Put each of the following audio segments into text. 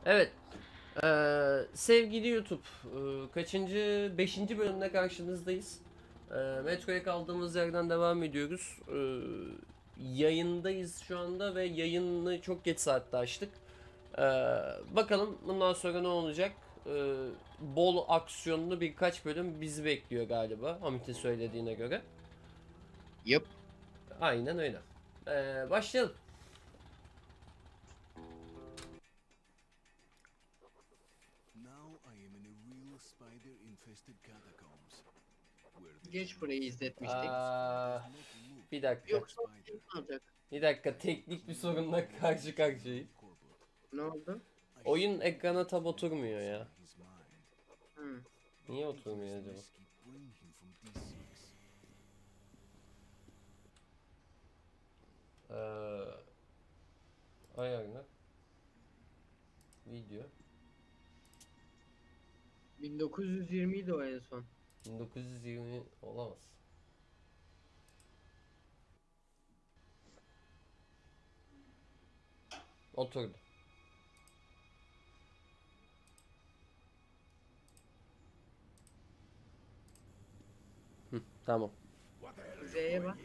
Evet. Sevgili YouTube, kaçıncı? Beşinci bölümde karşınızdayız. Metroya kaldığımız yerden devam ediyoruz. Yayındayız şu anda ve yayını çok geç saatte açtık. Ee, Bakalım bundan sonra ne olacak? Bol aksiyonlu birkaç bölüm bizi bekliyor galiba, Hamit'in söylediğine göre. Yap. Aynen öyle. Başlayalım. Geç burayı izletmiştik. Bir dakika. Yoksa ne olacak? Bir dakika, teknik bir sorunla karşı karşıyayım. Ne oldu? Oyun ekrana tab oturmuyor ya. Hı. Niye oturmuyor acaba? Ayarlar. Video. 1920 idi o en son. 1920 olamaz. Oturdu. Tamam. Z'ye bak.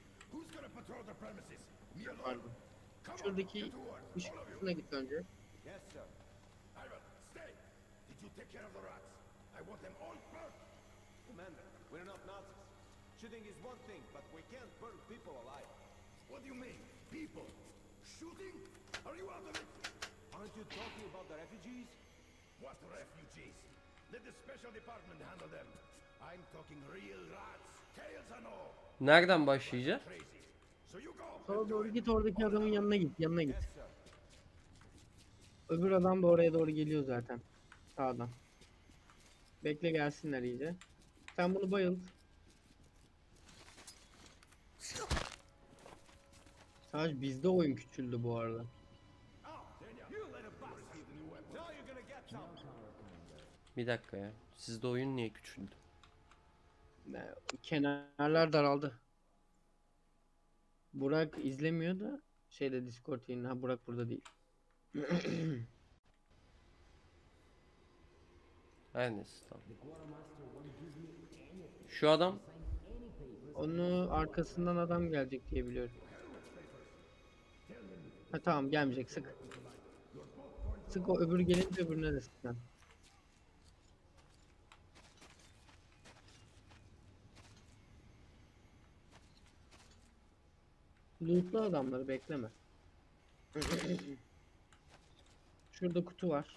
Pardon. Şuradaki ışık kısmına git önce. Yes, sir. Iron, stay! Did you take care of the rats? I want them all burnt! Commander, we're not Nazis. Shooting is one thing, but we can't burn people alive. What do you mean, people? Shooting? Are you out of it? Aren't you talking about the refugees? What refugees? Let the special department handle them. I'm talking real rats, tails and all. Nereden başlayacağız? Crazy. So you go. Sola doğru git, oradaki adamın yanına git. Yanına git. Yes, sir. Öbür adam da oraya doğru geliyor zaten. Sağdan. Bekle gelsinler iyice. Sen bunu bayılt. Sadece bizde oyun küçüldü bu arada. You little bastard. Now you're gonna get some. Bir dakika ya. Sizde oyun niye küçüldü? Kenarlar daraldı. Burak izlemiyor da şeyde Discord yayını. Ha, Burak burada değil. Her neyse, tamam. Şu adam Onu arkasından adam gelecek diye biliyorum. Ha tamam, gelmeyecek, sık. Sık, o öbürü gelince öbürüne de sık sen. Lootlu adamları bekleme. Şurada kutu var.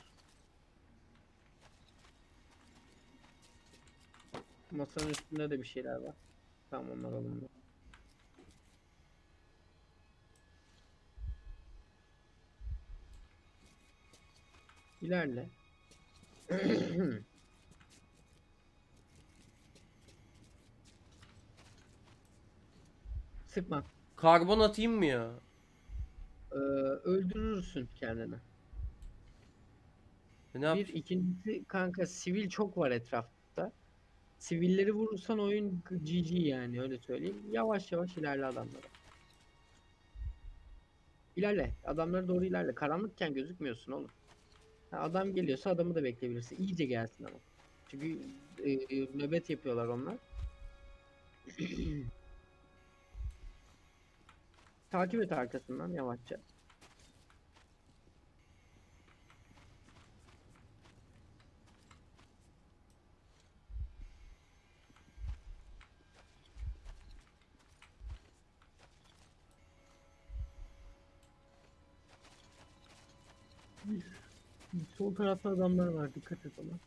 Masanın üstünde de bir şeyler var. Tamam, onlar alındı. İlerle. Sıkma. karbon atayım mı ya? Öldürürsün kendini. Ne Bir, yapayım? ikincisi kanka, sivil çok var etrafta. Sivilleri vurursan oyun GG yani, öyle söyleyeyim. Yavaş yavaş ilerle adamlara. İlerle. Adamlara doğru ilerle. Karanlıkken gözükmüyorsun oğlum. Ha, adam geliyorsa adamı da bekleyebilirsin. İyice gelsin ama. Çünkü nöbet yapıyorlar onlar. Takip et arkasından yavaşça. Sol tarafta adamlar var. Dikkat et ona.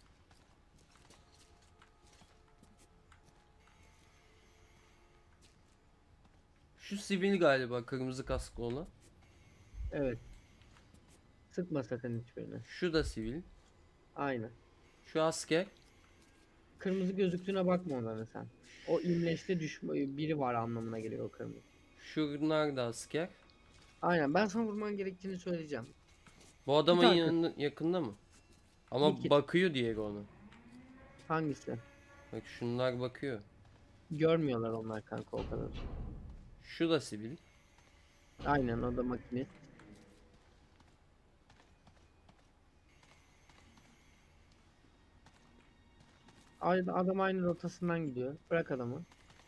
Şu sivil galiba, kırmızı kasklı olan. Evet. Sıkma sakın hiçbirini. Şu da sivil. Aynen. Şu asker. Kırmızı gözüktüğüne bakma onlara sen. O imleçte biri var anlamına geliyor o kırmızı. Şunlar da asker. Aynen, ben sana vurman gerektiğini söyleyeceğim. Bu adamın Bir tane. yakında mı? Ama Git. bakıyor diye ona. Hangisi? Bak, şunlar bakıyor. Görmüyorlar onlar kanka o kadar. Şu da sivil. Aynen, o da makinist. Adam aynı rotasından gidiyor. Bırak adamı.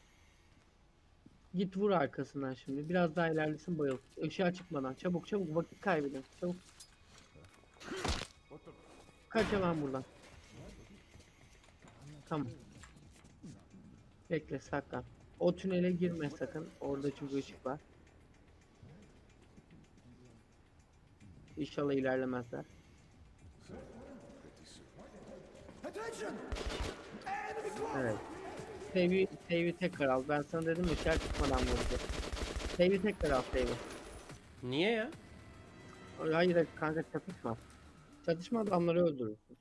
Git vur arkasından şimdi. Biraz daha ilerlesin bayıl. Işığa çıkmadan. Çabuk çabuk vakit kaybedin. Çabuk. Kaç lan buradan. Tamam. Bekle saklan. O tünele girme sakın. Orada çünkü ışık var. İnşallah ilerlemezler. Attention! Evet. Save'i tekrar al. Ben sana dedim ışığa çıkmadan vurdu. Save'i tekrar al save'i. Niye ya? Hayır kanka çatışma. Çatışma adamları öldürürsün.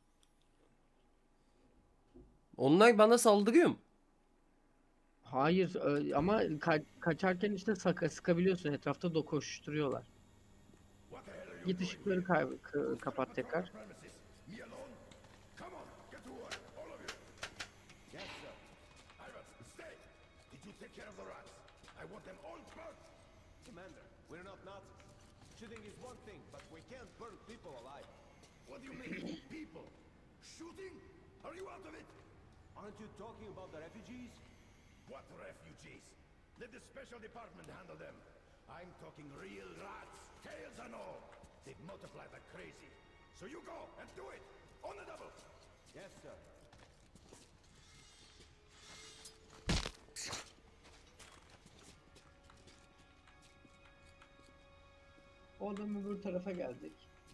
Onlar bana saldırıyor mu? Hayır ama kaçarken işte sıkabiliyorsun. Etrafta da koşturuyorlar. Git ışıkları kapat tekrar. Premises. Me alone? Come on, get to work, all of you. Yes, sir. Ivan, stay. Did you take care of the rats? I want them all burnt. Commander, we're not Nazis. Shooting is one thing, but we can't burn people alive. What do you mean, people? Shooting? Are you out of it? Aren't you talking about the refugees? What refugees? Let the special department handle them. I'm talking real rats, tails and all. They've multiplied like crazy. So you go and do it on the double. Yes, sir. O adam öbür tarafa gelecek.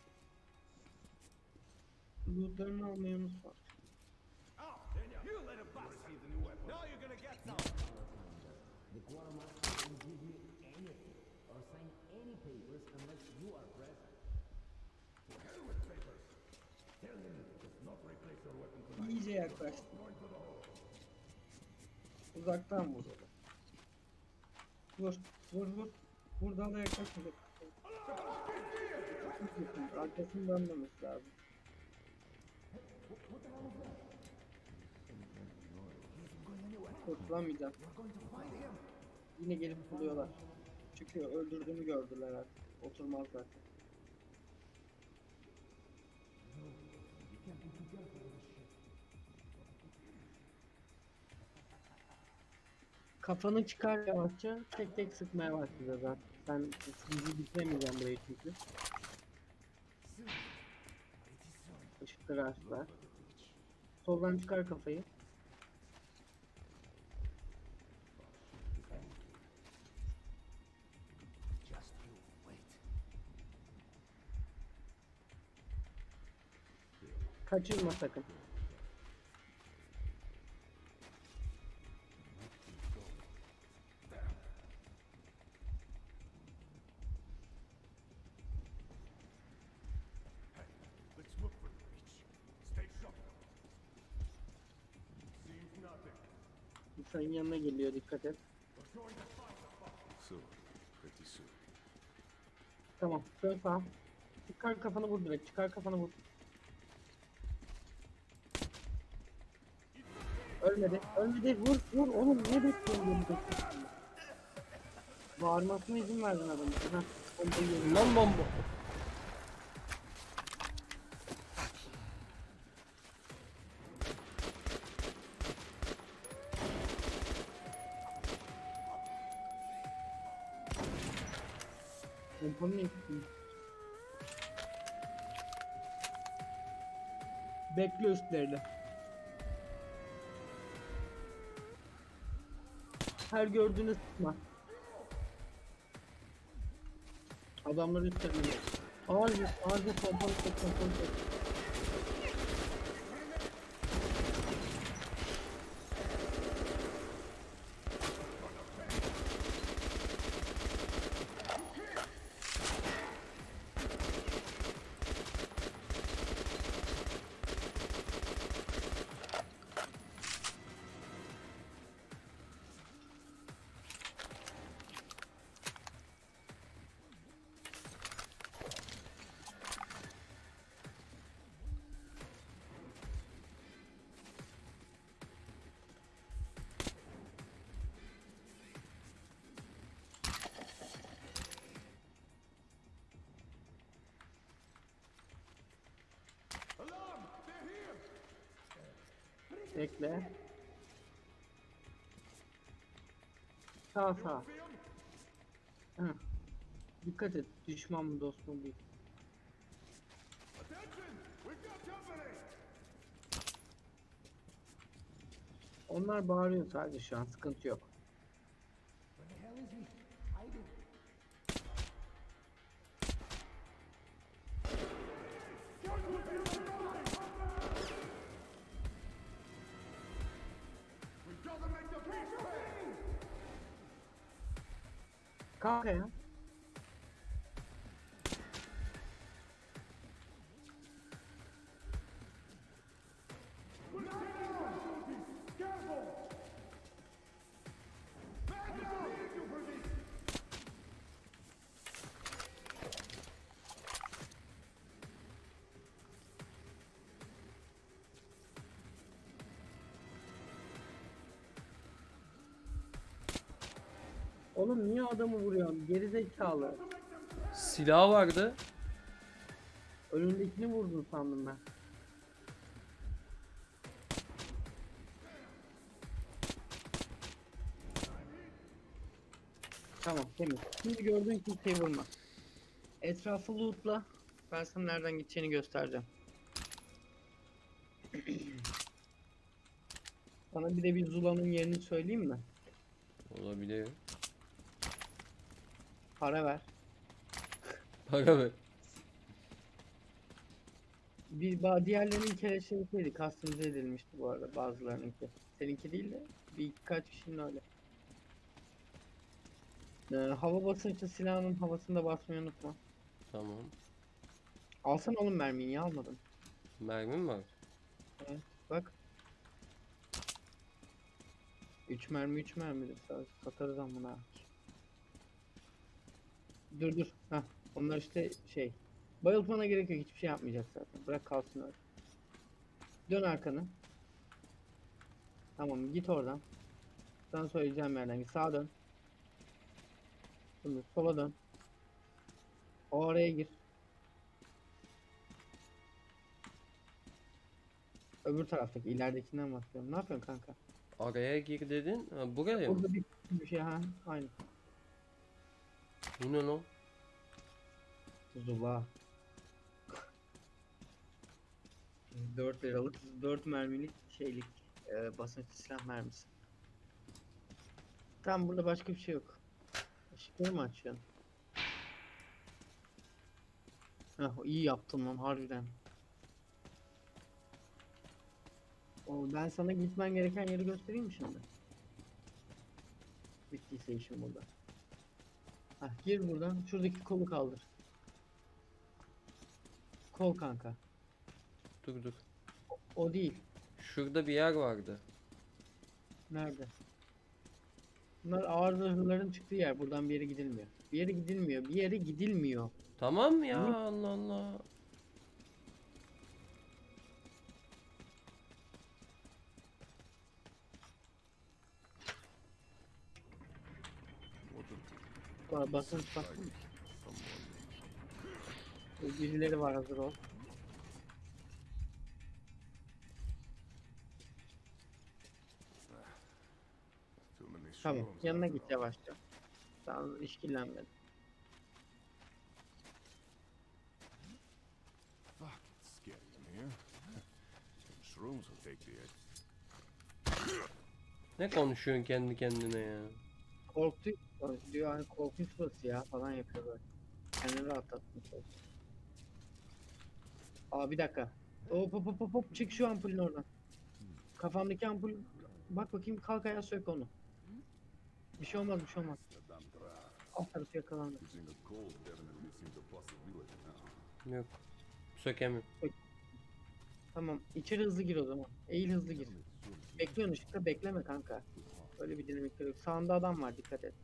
Lootlarını almayı unutma. Oh, you little bastard. Now you're gonna get some. The quartermaster won't give you anything or sign any papers unless you are present. To hell with papers. Tell him he does not replace your weapon tonight. İyice yaklaştı. Uzaktan vur. Vur. Vur vur. Buradan da yaklaşmadık. Arkasını dönmemesi lazım. Kurtulamayacağım. Yine gelip buluyorlar. Çünkü öldürdüğümü gördüler artık. Oturmazlar. Kafanı çıkar yavaşça. Tek tek sıkmaya başlayacağız zaten. Ben sizi bitiremeyeceğim burayı çünkü. Işıkları açtılar. Soldan çıkar kafayı. Just you wait. Kaçırma sakın. Let's look for the breach. Stay sharp. Seems nothing. İnsanın yanına geliyor, dikkat et. We're going to find the fuck. Soon. Pretty soon. Tamam, dön sağa. Çıkar kafanı vur direkt, çıkar kafanı vur. Ölmedi, ölmedi, vur, vur oğlum, niye bekliyorsun beni bekliyorsun? Bağırmasına izin verdin adamın. Heh, bombayı yedim. Lan bomba. Bombanın eksik. Bekle üstlerine. Her gördüğünü sıkma. Adamlar üstlerine. Ağır pompalı çek, pompalı çek. Bekle. Sağ sağ. Hı. Dikkat et. Düşman mı dost mu değil. Attention! We've got company! Onlar bağırıyor sadece şu an. Sıkıntı yok. Where the hell is he? Hiding. We've got to make the beast pay! Kanka ya. Oğlum niye adamı vuruyorsun? Gerizekalı. Silah vardı. Önündekini vurdun sandım ben. Tamam temiz. Şimdi gördüğün kimseyi vurma. Etrafı lootla. Ben sana nereden gideceğini göstereceğim. Sana bir de bir Zula'nın yerini söyleyeyim mi? Olabilir. Para ver. Para ver. Diğerlerinin kereçelisiydi. Customize edilmişti bu arada bazılarınınki. Seninki değil de birkaç kişinin öyle. Hava basınçlı silahının havasında basmayı unutma. Tamam. Alsana oğlum mermiyi, niye almadın? Mermim var. Bak. 3 mermi 3 mermidir sadece. Satarız amına. Dur. Heh. Onlar işte şey. Bayıltmana gerek yok. Hiçbir şey yapmayacak zaten. Bırak kalsın öyle. Dön arkanı. Tamam git oradan. Sana söyleyeceğim yerden git. Sağa dön. Şimdi sola dön. O araya gir. Öbür taraftaki ileridekinden bahsediyorum. Ne yapıyorsun kanka? Araya gir dedin. Ha, buraya mı? Burada bir şey ha. Aynı. Bu ne lan? Zula. 4 liralık 4 mermilik şeylik basınçlı silah mermisi. Tam burada başka bir şey yok. Işıkları mı açıyorsun? Heh, iyi yaptın lan harbiden. Ben sana gitmen gereken yeri göstereyim mi şimdi? Bittiyse işim burada. Heh, gir buradan. Şuradaki kolu kaldır. Kol kanka. Dur. O değil. Şurada bir yer vardı. Nerede? Bunlar ağır zırhlıların çıktığı yer. Buradan bir yere gidilmiyor. Bir yere gidilmiyor. Bir yere gidilmiyor. Tamam ya, Hı? Allah Allah. Basınç bak. Birileri var, hazır ol. Too many Tamam, shrooms yanına after git all. yavaşça. Sen işkillenmedin. Fuck, it's scary in here. Shrooms will take the edge. Ne konuşuyorsun kendi kendine ya? Korktu diyor, hani korkunç burası ya falan yapıyor böyle. Kendini rahatlatmış olsun. Aa bir dakika. Hop çık şu ampulün oradan. Kafamdaki ampul, bak bakayım, kalk ayağa sök onu. Bir şey olmaz. The damn draft. Alt tarafı yakalandı. Using a cold definitely seems a possibility now. Yok. Sökemiyorum. Tamam, içeri hızlı gir o zaman. Eğil, hızlı gir. Bekliyorsun ışıkta, bekleme kanka. Öyle bir dinamikleri yok. Sağında adam var, dikkat et.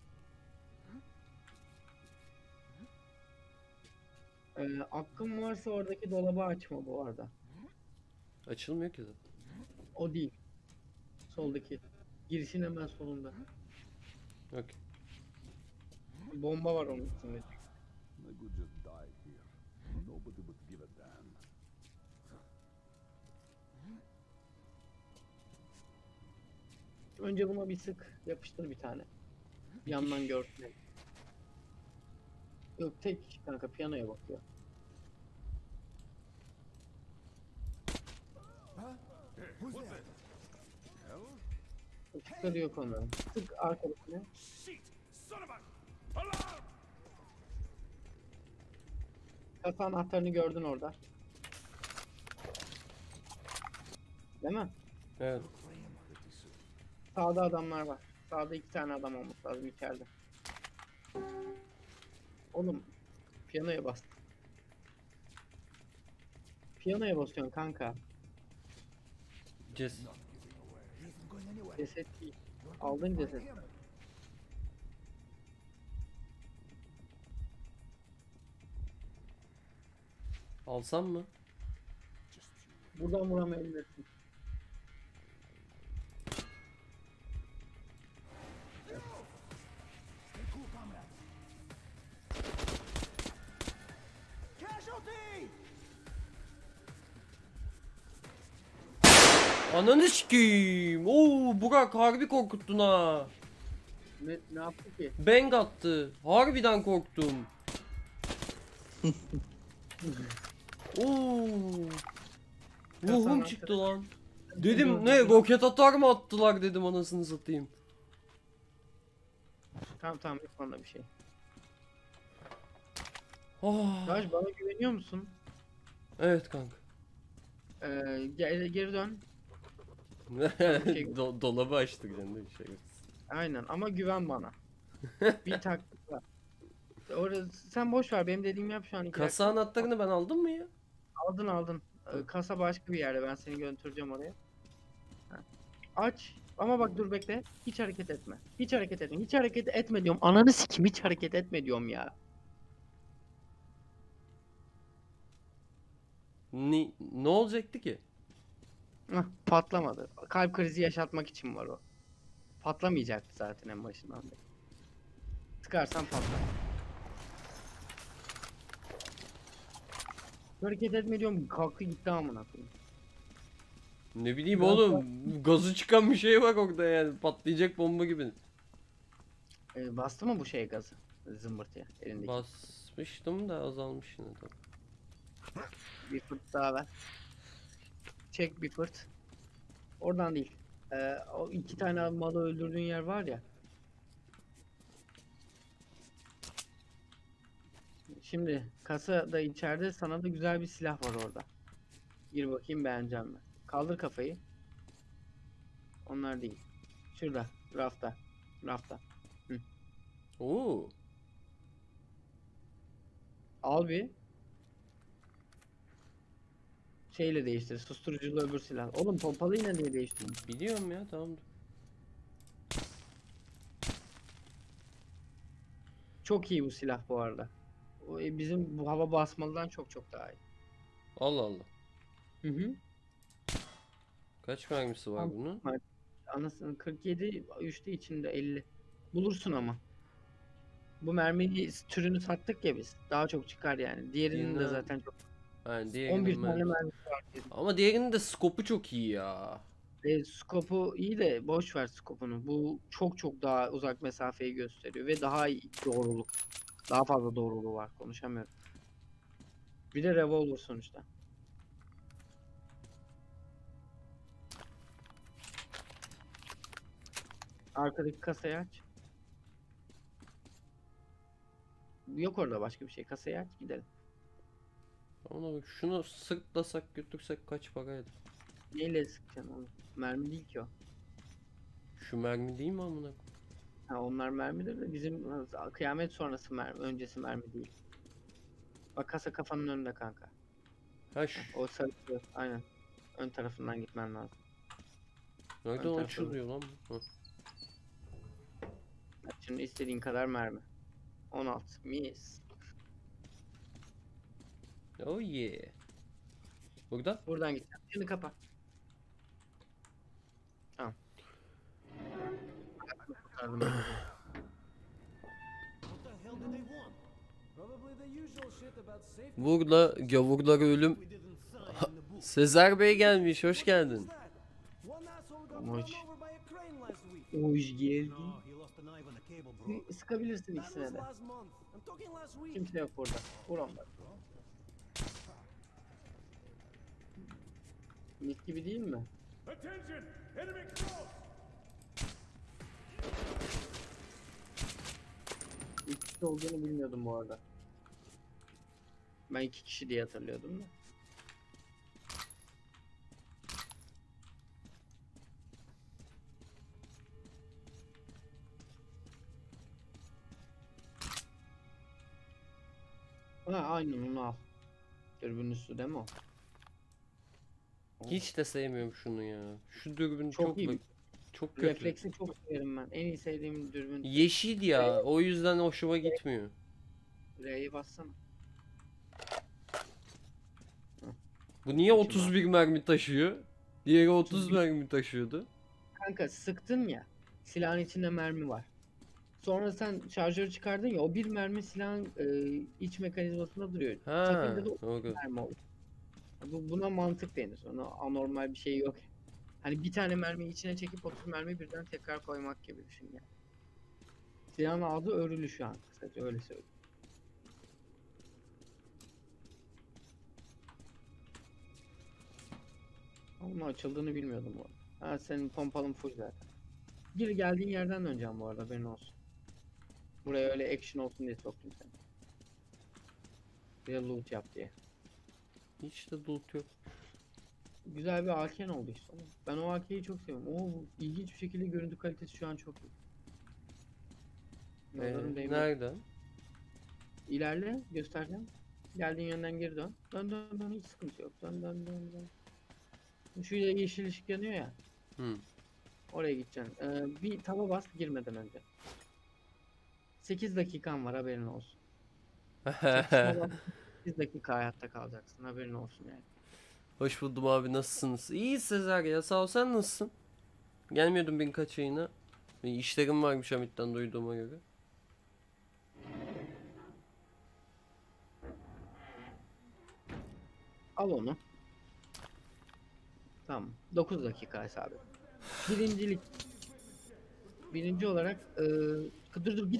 Aklın varsa oradaki dolabı açma bu arada. Açılmıyor ki zaten. O değil. Soldaki. Girişin hemen solunda. Okey. Bomba var onun üstünde. I could just die here. Nobody would give a damn. Önce buna bir sık yapıştır bir tane. Yandan görsün. Yok tek kişi kanka piyanoya bakıyor. Who's there? Işıkları yok onların. Sık arkadaşına. Shit! Son of a... Alarm! Kasa anahtarını gördün orada. Değil mi? Evet. Sağda adamlar var. Sağda 2 tane adam olması lazım içeride. Oğlum piyanoya bas. Piyanoya basıyorsun kanka. Ceset değil. Aldın ceset. Alsam mı? Buradan vuramayabilirsin. Ananı sikeyim. Oo Burak harbi korkuttun ha. Ne yaptı ki? Bang attı. Harbiden korktum. Oo. Ruhum Kasan çıktı lan. Dedim ne roket atar mı attılar dedim anasını satayım. Tamam yok bana bir şey. Oh. Raj bana güveniyor musun? Evet kanka. Geri dön. Dolabı açtık canım şey. Aynen ama güven bana. Bir taktik var. Orası, sen boş ver benim dediğimi yap şu an. Kasa anahtarını ben aldım mı ya? Aldın. Kasa başka bir yerde ben seni götüreceğim oraya. Ha. Aç. Ama bak dur bekle. Hiç hareket etme. Hiç hareket etme. Hiç hareket etme diyorum. Ananı sikim hiç hareket etme diyorum ya. Ne olacaktı ki? Hah, patlamadı. Kalp krizi yaşatmak için var o. Patlamayacaktı zaten en başından beri. Sıkarsan patlar. Hareket etme diyorum. Kalktı gitti amına koyayım. Ne bileyim Biraz oğlum. Gazı çıkan bir şey var orada yani. Patlayacak bomba gibi. Bastı mı bu şey gazı? Zımbırtıya elindeki. Basmıştım da azalmış yine de. Bir fırt daha ver. Çek bir fırt. Oradan değil. O 2 tane malı öldürdüğün yer var ya. Şimdi kasa da içeride sana da güzel bir silah var orada. Gir bakayım beğeneceğim mi? Kaldır kafayı. Onlar değil. Şurada. Rafta. Rafta. Oo. Al bir. Şeyle değiştir. Susturuculu öbür silah. Oğlum pompalı yine niye değiştirdin? Biliyorum ya tamam. Çok iyi bu silah bu arada. Bizim bu hava basmalıdan çok daha iyi. Allah Allah. Hı hı. Kaç mermisi var Tamam. bunun? Anasının 47 üçte içinde 50. Bulursun ama. Bu mermi türünü sattık ya biz. Daha çok çıkar yani. Diğerinin de Diğerinden- zaten çok. Yani diğerinin 11 tane mermisi. mermisi var diyelim. Ama diğerinin de skopu çok iyi ya. Skopu iyi de boş ver skopunu. Bu çok daha uzak mesafeyi gösteriyor ve daha iyi doğruluk. Daha fazla doğruluğu var. Konuşamıyorum. Bir de revolver sonuçta. Arkadaki kasayı aç. Yok orada başka bir şey. Kasayı aç gidelim. Ama bak şunu sırtlasak götürsek kaç para eder? Neyle sıkacaksın onu? Mermi değil ki o. Şu mermi değil mi amına? Ha onlar mermidir de bizim kıyamet sonrası mermi, öncesi mermi değil. Bak kasa kafanın önünde kanka. Ha şu. O sarı, aynen. Ön tarafından gitmen lazım. Nereden tarafı. açılıyor lan bu? Hı. Bak şimdi istediğin kadar mermi. 16 mis. Oh yeah. Burada? Buradan git. Şimdi kapa. Tamam. Kurtardım ben. What the hell did they want? Probably the usual shit about safety Burada gavurlar ölüm. we didn't sign in the book. Sezer Bey gelmiş, hoş geldin. One asshole got Much. run over by a crane last week. Hoş geldin. No, he lost a knife and a cable, bro. Bir sıkabilirsin That ikisine was de. last month. I'm talking last week. Kimse yok burada. Vur onları. Mis gibi değil mi? Attention! Enemy close! İki kişi olduğunu bilmiyordum bu arada. Ben iki kişi diye hatırlıyordum da. Ha aynen onu al. Dürbün üstü değil mi o? Hiç de sevmiyorum şunu ya. Şu dürbün Çok çok iyi. çok kötü. Refleksi çok severim ben. En iyi sevdiğim dürbün. Yeşil ya. O yüzden hoşuma gitmiyor. R'ye bassana. Bu niye 31 mermi taşıyor? Diğeri 30 mermi taşıyordu. Kanka sıktın ya. Silahın içinde mermi var. Sonra sen şarjörü çıkardın ya, o bir mermi silahın iç mekanizmasında duruyor. Ha, Çakınca da o doğru. mermi olur. Buna mantık denir. Ona anormal bir şey yok. Hani bir tane mermiyi içine çekip 30 mermi birden tekrar koymak gibi düşün yani. Silahın ağzı örülü şu an. Kısaca öyle söyleyeyim. Ama açıldığını bilmiyordum bu arada. Ha, senin pompalın full zaten. Gir geldiğin yerden döneceğim bu arada, haberin olsun. Buraya öyle action olsun diye soktum seni. Bir de loot yap diye. Hiç de loot yok. Güzel bir AK'n oldu işte. Ben o AK'yi çok seviyorum. O ilginç bir şekilde görüntü kalitesi şu an çok iyi. Nazarım değmedi. Nereden? İlerle, göstereceğim. Geldiğin yönden geri dön. Dön dön dön, hiç sıkıntı yok. Dön dön dön dön. Şu yeşil ışık yanıyor ya. Hı. Oraya gideceksin. Bir taba bas girmeden önce. 8 dakikan var, haberin olsun. 8 dakika hayatta kalacaksın, haberin olsun yani. Hoş buldum abi, nasılsınız? İyi Sezer ya, sağ ol, sen nasılsın? Gelmiyordum birkaç ayına. İşlerim varmış Hamit'ten duyduğuma göre. Al onu. Tamam. 9 dakika hesabı. Birincilik. Birinci olarak dur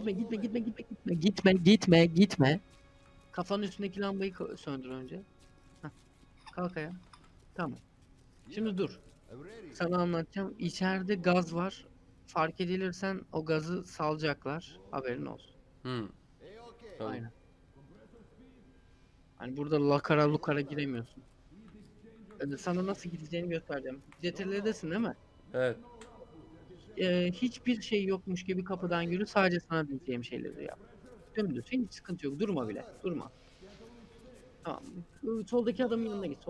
gitme. Kafanın üstündeki lambayı söndür önce. Heh. Kalk ayağa. Tamam. Şimdi dur. I'm ready. Sana anlatacağım. İçeride gaz var. Fark edilirsen o gazı salacaklar. Haberin olsun. Hı. Hey, okay. Tamam. Aynen. Hani burada lakara lukara giremiyorsun. Sana nasıl gideceğini göstereceğim. Cetirledesin değil mi? Evet. Hiçbir şey yokmuş gibi kapıdan yürü. Sadece sana diyeceğim şeyleri yap. Dümdüz. Hiç sıkıntı yok. Durma bile. Durma. Tamam. Soldaki adamın yanına git.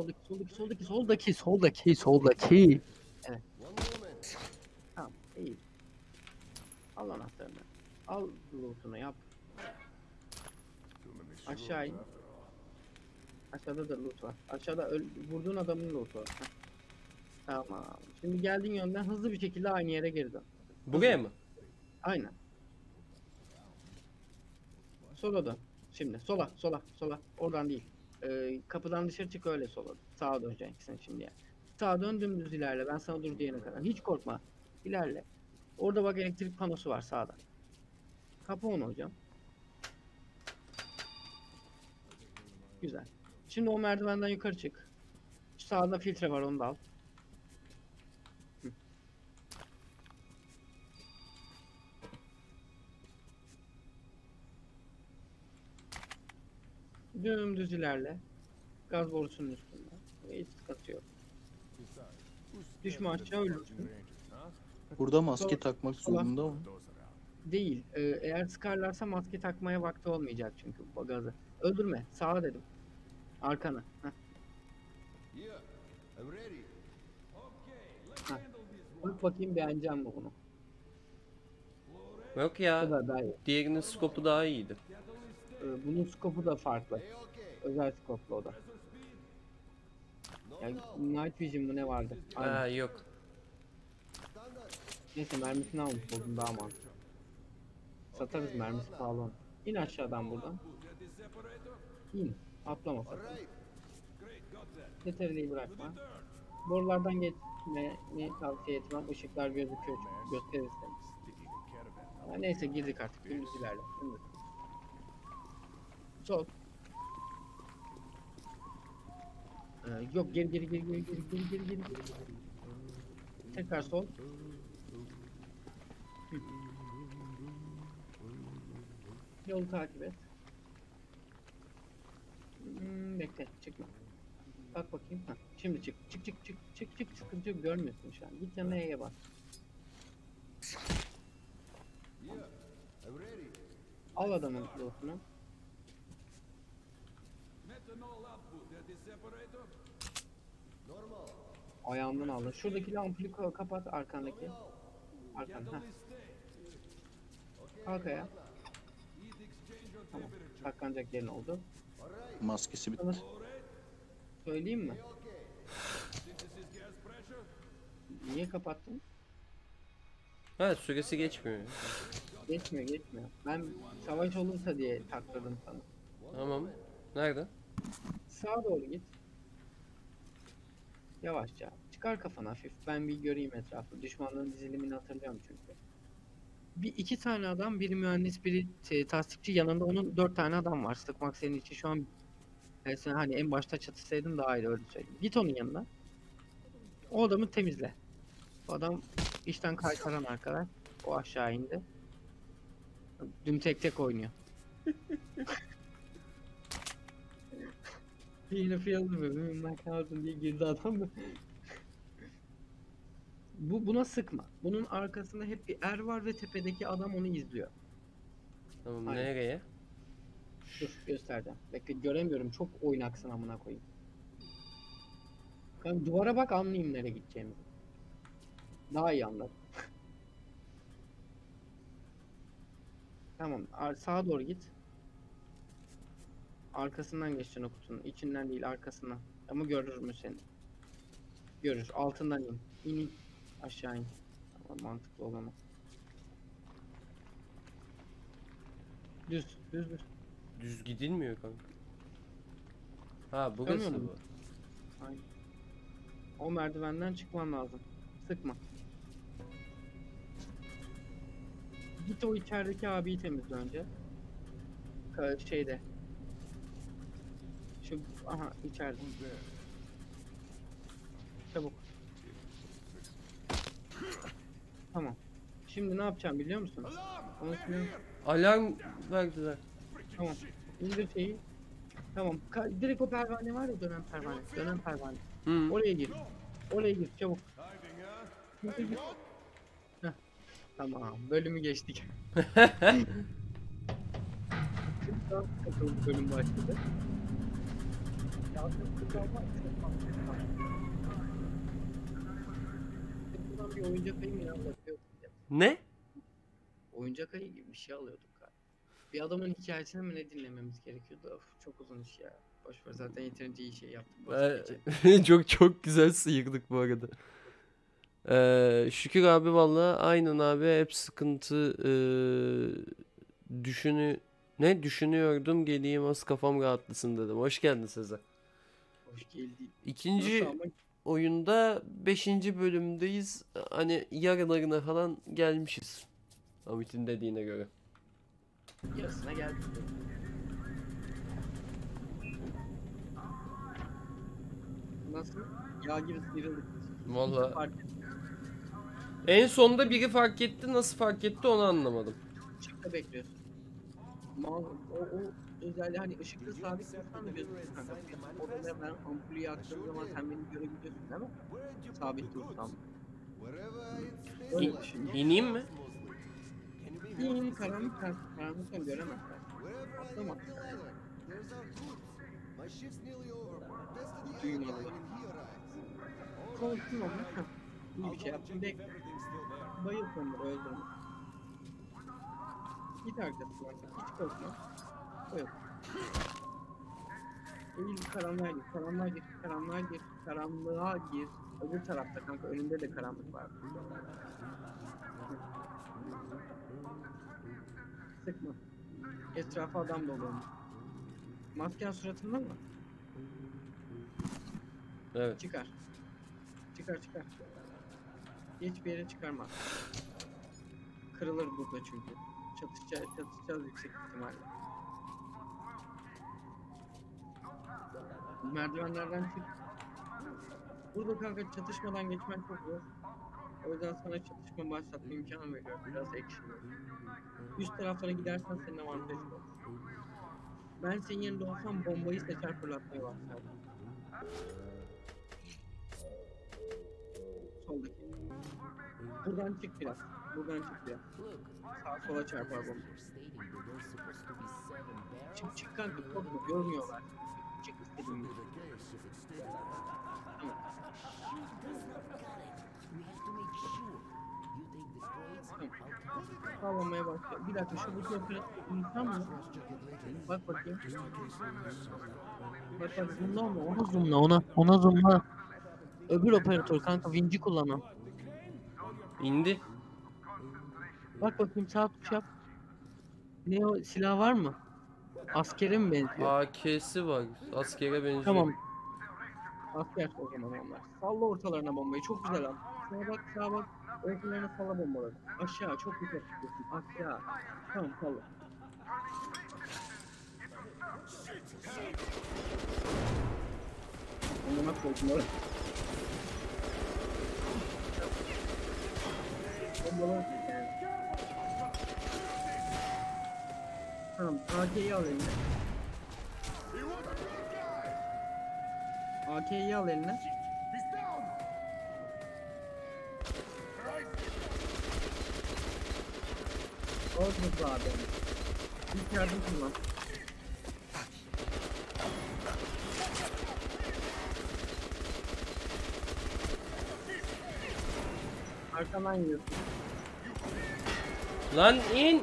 Soldaki. Evet. One moment. Tamam. İyi. Al anahtarını. Al loot'unu yap. Too many Aşağı in. shrooms after all. Aşağıda da loot var. Aşağıda vurduğun adamın loot'u var. Heh. Tamam. Şimdi geldiğin yönden hızlı bir şekilde aynı yere geri dön. Buraya mı? Aynen. Sola dön. Şimdi sola. Oradan değil. Kapıdan dışarı çık, öyle sola. Sağa döneceksin şimdi yani. Sağa dön, dümdüz ilerle. Ben sana dur diyene kadar. Hiç korkma. İlerle. Orada bak, elektrik panosu var sağda. Kapı onu hocam. Güzel. Şimdi o merdivenden yukarı çık. Şu sağda filtre var, onu da al. Hı. Dümdüz ilerle. Gaz borusunun üstünde. Hiç sıkıntı yok. Besides, who's Düşme standing aşağı, in the ölürsün. fucking ranges, huh? Burada maske Sola- takmak sola. zorunda mı? Those around. Değil. Eğer sıkarlarsa maske takmaya vakti olmayacak çünkü bu gazı. Öldürme. Sağa dedim. Arkana. Heh. Yeah, I'm ready. Bak bakayım, beğeneceğim mi bunu? Yok Bu ya, kadar daha iyi. diğerinin skopu daha iyiydi. Bunun skopu da farklı. Hey, okay. Özel skoplu o da. No, Yani no. Night Vision mu ne vardı? Aynen. Ha yok. Standard. Neyse, mermisini almış oldum, daha mantıklı. Satarız, mermisi pahalı onun. İn aşağıdan buradan. İn. Atlama sakın. Alright. Yeterliği bırakma. Borulardan geçmeni tavsiye etmem. Işıklar gözüküyor çünkü. Gösterir seni. Ha, neyse girdik artık. Dümdüz ilerle. Dümdüz. Sol. Yok geri. Tekrar sol. Hı. Yolu takip et. Bekle çıkma. Bak bakayım. Ha, şimdi çık. Çık. Sıkıntı yok. Görmüyorsun şu an. Git yanına E'ye bas. Yeah, I'm ready. Al adamın pilotunu. Methanol output at the separator. Normal. Ayağından aldın. Şuradaki lampuyu kapat arkandaki. Arkanda. Heh. Kalk ayağa. Heat exchange on Tamam. temperature. Saklanacak yerin oldu. Maskesi bitti. Sana söyleyeyim mi? Synthesis gas pressure. Niye kapattın? Ha, süresi geçmiyor. Geçmiyor. Ben savaş olursa diye takladım sana. Tamam. Nerede? Sağa doğru git. Yavaşça. Çıkar kafanı hafif. Ben bir göreyim etrafı. Düşmanların dizilimini hatırlıyorum çünkü. Bir iki tane adam, biri mühendis, biri tasdikçi. Yanında onun 4 tane adam var. Sıkmak senin için şu an sen hani en başta çatışsaydın daha iyi, öyle söyleyeyim. Git onun yanına. O adamı temizle. O adam işten kaytaran arkadaş. O aşağı indi. Dün tek oynuyor. Yine fiyatlı mı? Ben kaldım diye girdi adam da. Buna sıkma. Bunun arkasında hep bir er var ve tepedeki adam onu izliyor. Tamam, Aynen. nereye? Dur göstereceğim. Bekle, göremiyorum. Çok oynaksın amına koyayım. Kanka duvara bak, anlayayım nereye gideceğimizi. Daha iyi anlar. Tamam. Sağa doğru git. Arkasından geçeceksin o kutunun. İçinden değil, arkasından. Ama görür mü seni? Görür. Altından in. İn. Aşağı in. Tamam, mantıklı olamaz. Düz. Düz gidilmiyor kanka. Ha, burası Görmüyor bu. Aynen. O merdivenden çıkman lazım. Sıkma. Git o içerideki abiyi temizle önce. Şeyde. Şu aha içeride. Çabuk. Tamam. Şimdi ne yapacağım biliyor musun? Onu söyleyeyim. Alarm verdiler. Tamam. İndir şeyi. Tamam. Direkt o pervane var ya, dönen pervane. Dönen pervane. Hı. Oraya gir. Oraya gir çabuk. Hiding, huh? Gir. Heh. Tamam. Bölümü geçtik. Katıldı, bölüm başladı. Buradan bir oyuncak ayı mı ya alabiliyorduk ya. Ne? Oyuncak ayı gibi bir şey alıyorduk galiba. Bir adamın hikayesini mi ne dinlememiz gerekiyordu? Of, çok uzun iş ya. Boşver, zaten yeterince iyi şey yaptık. Boş geçelim. Çok güzel sıyırdık bu arada. Şükür abi, vallahi aynen abi, hep sıkıntı. Düşünüyordum, geleyim az kafam rahatlasın dedim. Hoş geldin Sezer. Hoş geldin. İkinci Nasıl ama? oyunda 5. bölümdeyiz. Hani yarılarına falan gelmişiz. Hamit'in dediğine göre. Yarısına geldik. Nasıl? Yağ gibi sıyrıldık. Vallahi Fark ettim. en sonda biri fark etti. Nasıl fark etti onu anlamadım. Işıkta bekliyorsun. O özelliği hani ışıkta sabit dursan da gözüküyor kanka. Orada ben ampulü yaktığım zaman sen beni görebiliyorsun değil mi? Where'd you put Sabit the goods? dursam. Wherever it's Öyle İn- düşün. ineyim mi? Can you be more İyi, specific? karanlıktan göremezler. Wherever I Atlama. leave the ladder, there's our goods. My shift's nearly over. Best of the Duymadı. area when he arrives. Korktun ama. Heh. İyi I'll bir şey double yaptın. check if Bekle. everything's still there. Bayıl onları, öldürme. Git arkasına. Hiç korkma. Bayıl. Eğil, karanlığa gir. Öbür tarafta kanka, önünde de karanlık var. Sıkma. Etrafa adam dolu. Masken suratında mı? Evet. Çıkar. Çıkar. Hiçbir yere çıkarma. kırılır burada çünkü. Çatışacağız yüksek ihtimalle. Merdivenlerden çık. Burada kanka çatışmadan geçmen çok zor. O yüzden sana çatışma başlatma imkanı veriyorum. Biraz action. Üst taraflara gidersen senin avantajın olur. Ben senin yerinde olsam bombayı seçer fırlatmaya başlardım. Soldaki. Buradan çık biraz. Buradan çık biraz. Sağa sola çarpar bomba. Çık kanka korkma görmüyorlar. Çık istediğin gibi. Tamam. Sağlamaya başlıyor. Bir dakika şu bu yapıyor. İnsan mı? Bak bakayım. Bak zoomla ama ona zoomla ona zoomla. Öbür operatör kanka vinci kullanın. İndi. Bak bakayım sağ tuş yap. Ne o silah var mı? Askere mi benziyor? AK'si var. Askere benziyor. Tamam. Asker o zaman onlar. Salla ortalarına bombayı çok güzel at. Sağa bak. Ortalarına salla bombaları. Aşağı çok güzel tutuyorsun. Aşağı. Tamam salla. Ondan koydum. Bombalar yani. Tamam AK'yi al eline. AK'yi al eline. He's down! Al hızlı abi. İlk yardım kullan. Arkadan yiyorsun. Lan in.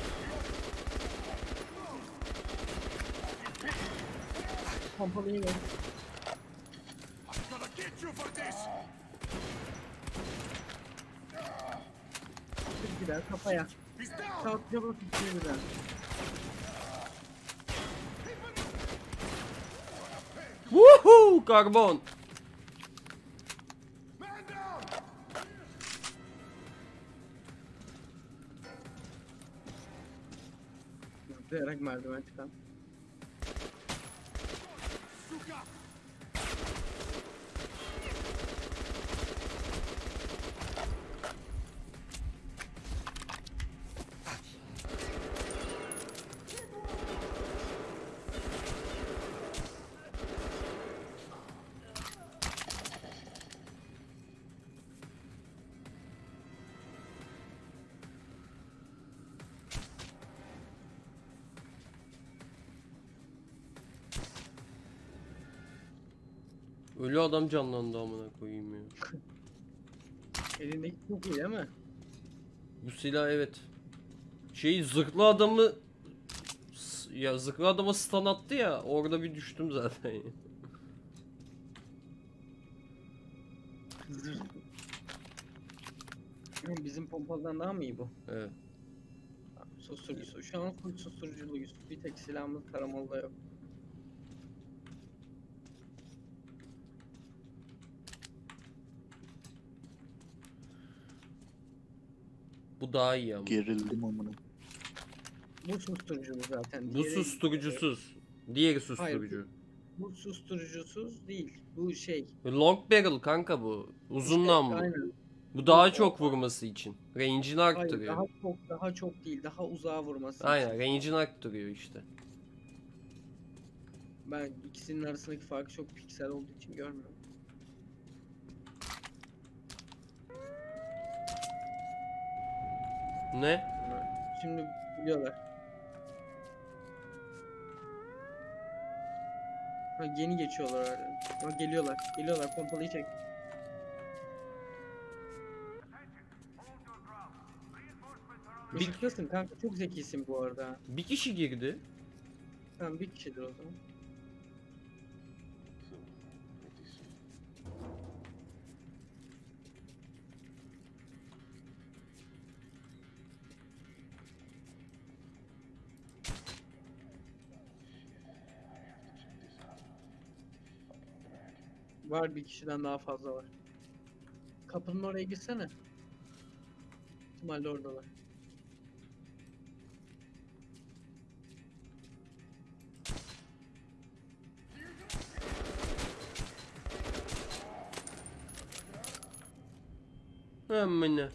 Pompalıyı ver. I'm gonna get you for this! Çok güzel kafaya. He's down! Sağ tuşa bas üstüne güzel. Woohoo! Karbon. Man down! Zıplayarak merdiven çıkan. Suka! Ölü adam canlandı amına koyayım ya. Elindeki çok iyi değil mi? Bu silah evet. Şey zırhlı adamı ya zırhlı adama stun attı ya orada bir düştüm zaten ya. Bizim pompalıdan daha mı iyi bu? Evet. Susturucusu. Şu an full susturuculuyuz. Bir tek silahımız taramalı da yok. Bu daha iyi ama. Gerildim amına. Bu susturuculu zaten. Bu Diğeri- susturucusuz. Diğeri susturucu. Bu susturucusuz değil. Bu şey. Long barrel kanka bu. Uzun işte, namlu. Aynen. Bu daha çok vurması için. Range'ini Hayır, arttırıyor. daha çok değil. Daha uzağa vurması. Aynen range'ini arttırıyor işte. Ben ikisinin arasındaki farkı çok piksel olduğu için görmüyorum. Ne? Şimdi biliyorlar. Ha, yeni geçiyorlar öyle. Ha, geliyorlar. Geliyorlar. Pompalıyı çek. Bir- Işıktasın kanka. Çok zekisin bu arada. Bir kişi girdi. Tamam bir kişidir o zaman. Var bir kişiden daha fazla var. Kapının oraya gitsene. İhtimalle oradalar. Amına.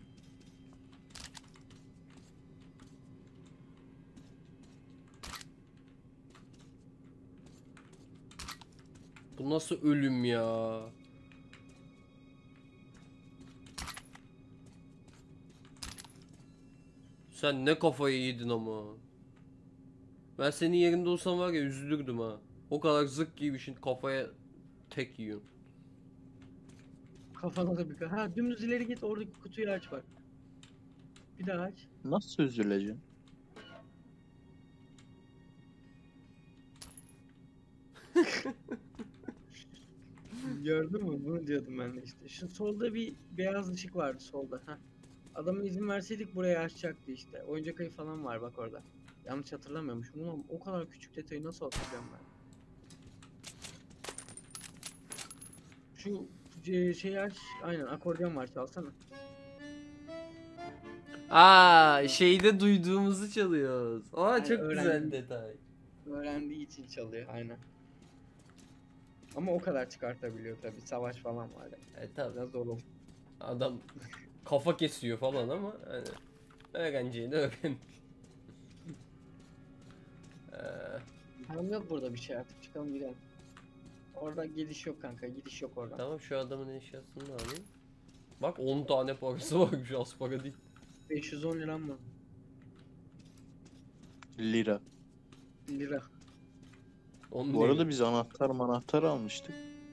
Bu nasıl ölüm ya? Sen ne kafayı yedin ama. Ben senin yerinde olsam var ya üzülürdüm ha. O kadar zık giymişsin kafaya tek yiyorsun. Kafana da bir ha dümdüz ileri git, oradaki kutuyu aç bak. Bir daha aç. Nasıl üzüleceğim? Gördün mü? Bunu diyordum ben de işte. Şu solda bir beyaz ışık vardı solda. Ha. Adama izin verseydik burayı açacaktı işte. Oyuncak ayı falan var bak orada. Yanlış hatırlamıyormuşum. Ulan o kadar küçük detayı nasıl hatırlayacağım ben? Şu şeyi aç. Aynen akordeon var, çalsana. Aa, şeyde duyduğumuzu çalıyoruz. Aa, Aynen, çok güzel öğrendim. detay. Öğrendiği için çalıyor aynen. Ama o kadar çıkartabiliyor tabi. Savaş falan var ya. Tabi Biraz zor olur. adam kafa kesiyor falan ama hani öğrenciyi de öğrenmiş. Ee, Tamam, yok burada bir şey, artık çıkalım gidelim. Orada gidiş yok kanka, gidiş yok oradan. tamam şu adamın eşyasını da alayım. Bak 10 tane parası varmış, az para değil. 510 liram mı? Lira. Lira. Onun Bu değil. arada biz anahtar almıştık.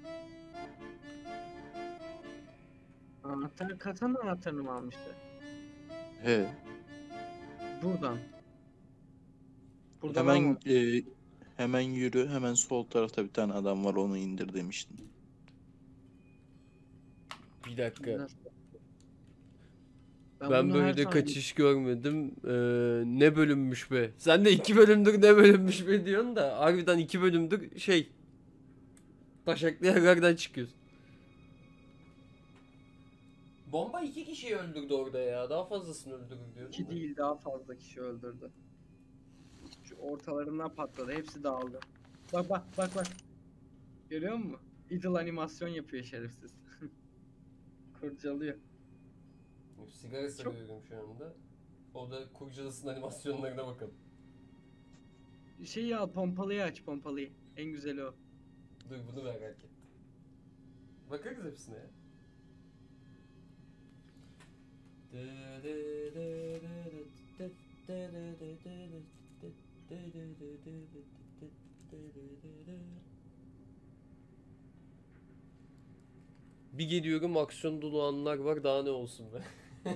Anahtar, kasanın anahtarını mı almıştı? He. Buradan. Buradan Hemen almamış. hemen yürü. Hemen sol tarafta bir tane adam var, onu indir demiştin. Bir dakika. Nasıl? Ben bunu her böyle saniye- kaçış görmedim. Ne bölünmüş be. Sen de 2 bölümdür ne bölünmüş be diyorsun da harbiden 2 bölümdür şey. Taşaklı yerlerden çıkıyorsun. Bomba 2 kişiyi öldürdü orada ya. Daha fazlasını öldürür diyorum. İki değil, daha fazla kişi öldürdü. Şu ortalarından patladı, hepsi dağıldı. Bak bak bak bak. Görüyor musun? Idle animasyon yapıyor şerefsiz. Kurcalıyor. Sigara sarıyorum şu anda. O da kurcalasın animasyonlarına bakalım. Şeyi al, pompalıyı aç, pompalıyı. En güzeli o. Dur bunu merak ettim. Bakarız hepsine ya. Bir geliyorum aksiyon dolu anlar var, daha ne olsun be.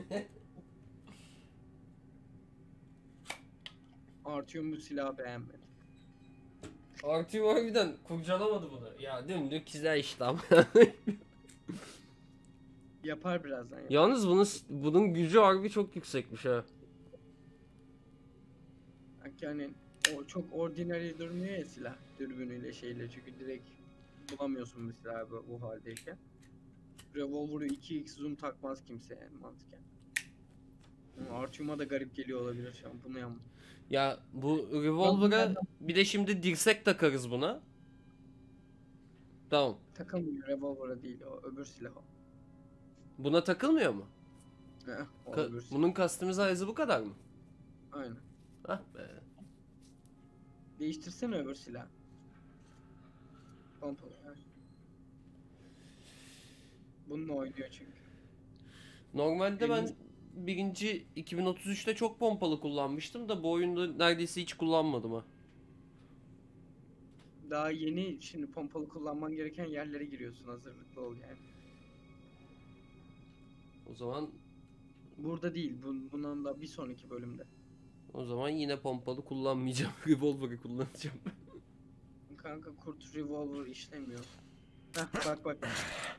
Artyom bu silahı beğenmedi. Artı harbiden kurcalamadı bunu. Ya dümdük güzel işte ama. Yapar birazdan ya. Yalnız bunun gücü harbi çok yüksekmiş ha. Yani o çok ordinary durmuyor ya silah dürbünüyle şeyle, çünkü direkt bulamıyorsun bir silahı bu haldeyken. Revolver'ı 2x zoom takmaz kimse yani mantıken. Artyom'a da garip geliyor olabilir şu an bunu yapma. Ya bu revolver'a bir de şimdi dirsek takarız buna. Tamam. Takılmıyor, revolver'a değil, o öbür silah o. Buna takılmıyor mu? O öbür silah. Bunun customize'ı bu kadar mı? Aynen. Ah be. Değiştirsene öbür silah. Pompalı ya. Bununla oynuyor çünkü. Normalde ben Eliniz- birinci 2033'te çok pompalı kullanmıştım da bu oyunda neredeyse hiç kullanmadım ha. Daha yeni, şimdi pompalı kullanman gereken yerlere giriyorsun, hazırlıklı ol yani. O zaman Burada değil, bunun da bir sonraki bölümde. yine pompalı kullanmayacağım. Revolver'ı kullanacağım. Kanka kurt revolver işlemiyor. Heh, bak bak.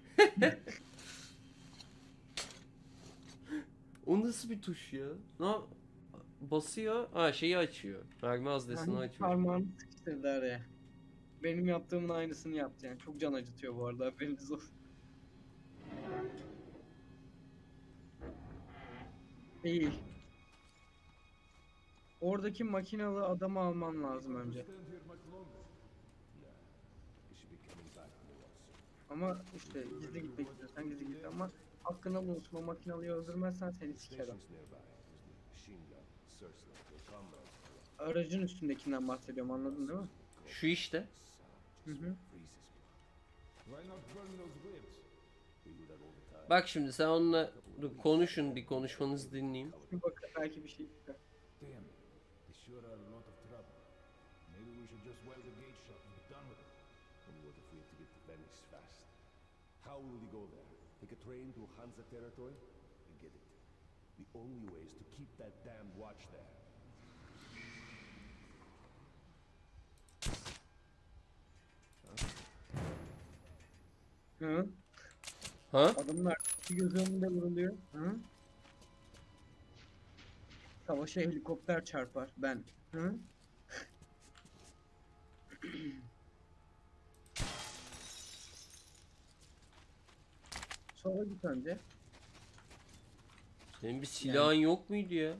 O nasıl bir tuş ya? Basıyor. Ha şeyi açıyor. Mermi hazdesini Yani açıyor. parmağını sıkıştırdı araya. Benim yaptığımın aynısını yaptı yani. Çok can acıtıyor bu arada, haberiniz olsun. Değil. Oradaki makinalı adamı alman lazım önce. Stand here much longer. Yeah, we should be coming back more soon. Ama işte gizli gitmek istiyorsan gizli git, ama hakkında bulunsun. O makinalıyı öldürmezsen seni sikerim. Stations nearby. There's the machine gun, searchlight, your comrades. Aracın üstündekinden bahsediyorum, anladın değil mi? Şu işte. Hı hı. Freezes me. Why not burn those ribs? We do that all the time. Bak şimdi sen onunla dur, konuşun, bir konuşmanızı dinleyeyim. Bir bakın belki bir şey çıkar. Damn, they sure are a lot of trouble. Maybe we should just weld the gate shut and be done with it. And what if we have to get to Venice fast? How will we go there? Take a train to Hansa territory? I get it. The only way is to keep that damned watch there. Hı? Ha? Adamlar iki göz önünde vuruluyor. Hı? Savaşa helikopter çarpar. Ben. Hı? Sola git önce. Senin bir silahın yok muydu ya?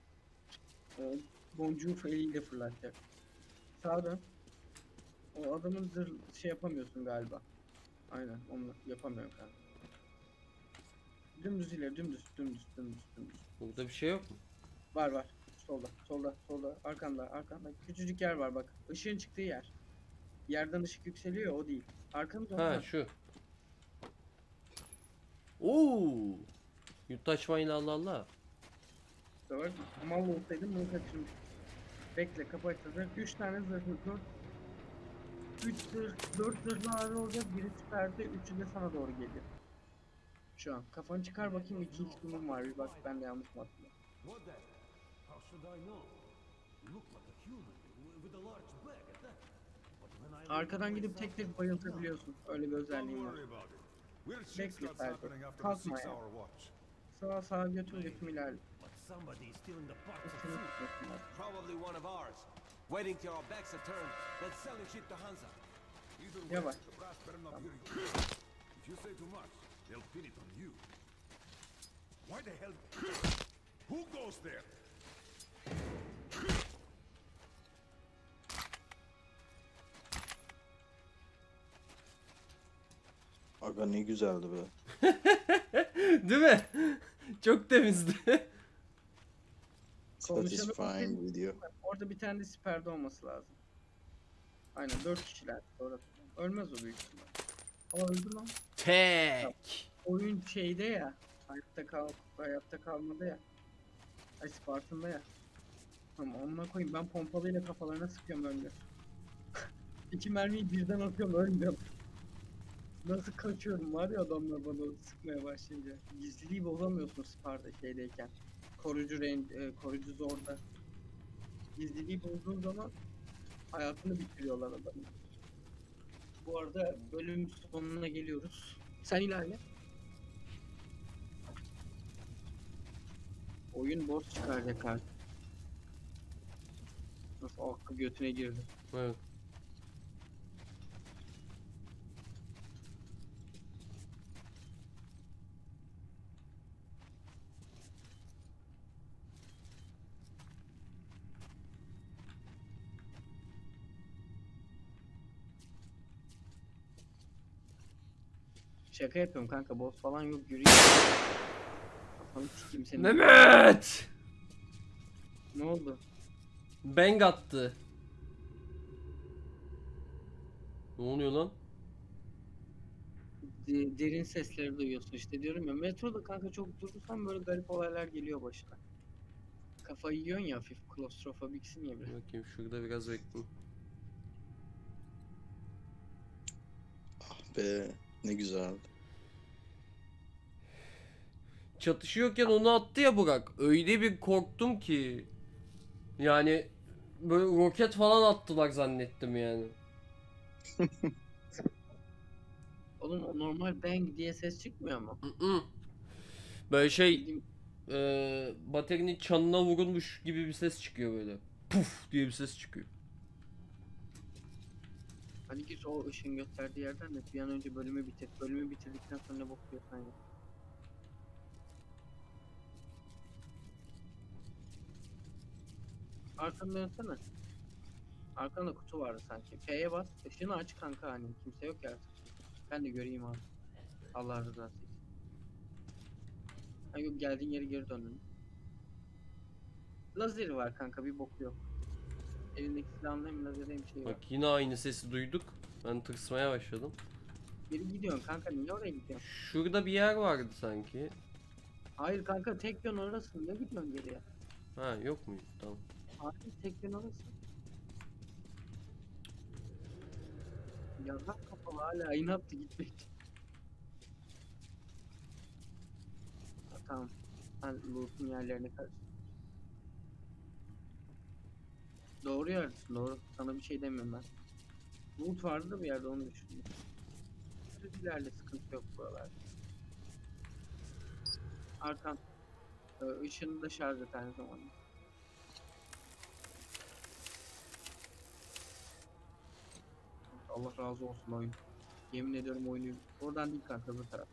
Boncuğu eliyle fırlatacak. Sağa dön. O adamın şey yapamıyorsun galiba. Aynen onu yapamıyorum kanka. Dümdüz ileri, dümdüz. Burada bir şey yok mu? Var. Solda. Arkanda. Küçücük yer var bak. Işığın çıktığı yer. Yerden ışık yükseliyor, o değil. Arkanı dön. Ha şu. Oo. Yurt açmayla Allah Allah. Var. Mal olsaydım bunu kaçırmış. Bekle, kapı açılacak. 3 tane zırhlı dur. 4 zırhlı ağrı olacak. Biri süperdi, 3'ü de sana doğru geliyor. Şu an. Kafanı çıkar bakayım, 2x dumum var. Bir bak, ben de yanlış mı hatırlıyorum. What the? How should I know? You look like a human with a large bag at that. But when I Arkadan gidip tek tek bayıltabiliyorsun. Öyle bir Don't özelliğin var. worry about it. Weird shit Bekle starts sadece. happening after the Kalkma ya. 6-hour watch. Sağa götür ilerle. But somebody is stealing the parts of Seni food. tutmasınlar. Probably one of ours. Waiting till our backs are turned, then selling shit to Hansa. Either way, Yavaş. the brass better not hear you. If you say too much, they'll pin it on you. Why the hell? Who goes there? Aga ne güzeldi be. Değil mi? Çok temizdi. Satisfying video. Orada bir tane de siperde olması lazım. Aynen 4 kişiler. Doğru. Ölmez o büyük ihtimal. Ama öldü lan. Tek. Oyun şeyde ya. Hayatta kalmadı ya. Ay Spartan'da ya. Tamam onunla koyayım, ben pompalıyla kafalarına sıkıyorum önce. 2 mermiyi birden atıyorum, ölmüyorum. Nasıl kaçıyorum var ya adamlar bana sıkmaya başlayınca. Gizliliği bozamıyorsun Sparta şeydeyken. Koruyucu zorda. Gizliliği bozduğun zaman hayatını bitiriyorlar adamı. Bu arada bölüm sonuna geliyoruz. Sen ilerle. Oyun boss çıkaracak artık. Nasıl hakkı götüne girdi. Evet. Şaka yapıyorum kanka, boss falan yok, yürü. Kafanı sikeyim senin. Mehmet! Ne oldu? Bang attı. Ne oluyor lan? Derin sesleri duyuyorsun işte, diyorum ya. Metroda kanka çok durursan böyle garip olaylar geliyor başına. Kafayı yiyorsun ya, hafif klostrofobiksin ya biraz. Bakayım şurada biraz bekleyeyim. Ah be ne güzeldi. Çatışıyorken onu attı ya Burak. Öyle bir korktum ki. Yani böyle roket falan attılar zannettim yani. Oğlum o normal bang diye ses çıkmıyor mu? Mm-mm. Böyle şey Bildiğim- baterinin çanına vurulmuş gibi bir ses çıkıyor böyle. Puf diye bir ses çıkıyor. Hadi git o ışığın gösterdiği yerden de bir an önce bölümü bitir. Bölümü bitirdikten sonra ne bakıyorsan ya. Arkanı dönsene. Arkanda kutu vardı sanki. F'ye bas. Işığını aç kanka, hani kimse yok ya artık. Ben de göreyim abi. Allah rızası için. Ha yok, geldiğin yere geri döndün. Lazeri var kanka, bir boku yok. Elindeki silahın hem lazeri hem şeyi var. Bak yine aynı sesi duyduk. Ben tırsmaya başladım. Geri gidiyorsun kanka, niye oraya gidiyorsun? Şurada bir yer vardı sanki. Hayır kanka, tek yön orası, niye gidiyorsun geriye? Ha yok muydu? Tamam. Hayır, tek yön orası. Yazak kapalı, hala inattı gitmek. Ha, tamam. Ben loot'un yerlerine karıştım. Doğru yerdesin, doğru. Sana bir şey demiyorum ben. Loot vardı da bir yerde, onu düşündüm. Sürücülerle sıkıntı yok buralarda. Arkan. Işığını da şarj et aynı zamanda. Allah razı olsun oyun. Yemin ediyorum oyunu. Oradan değil kanka, bu taraf.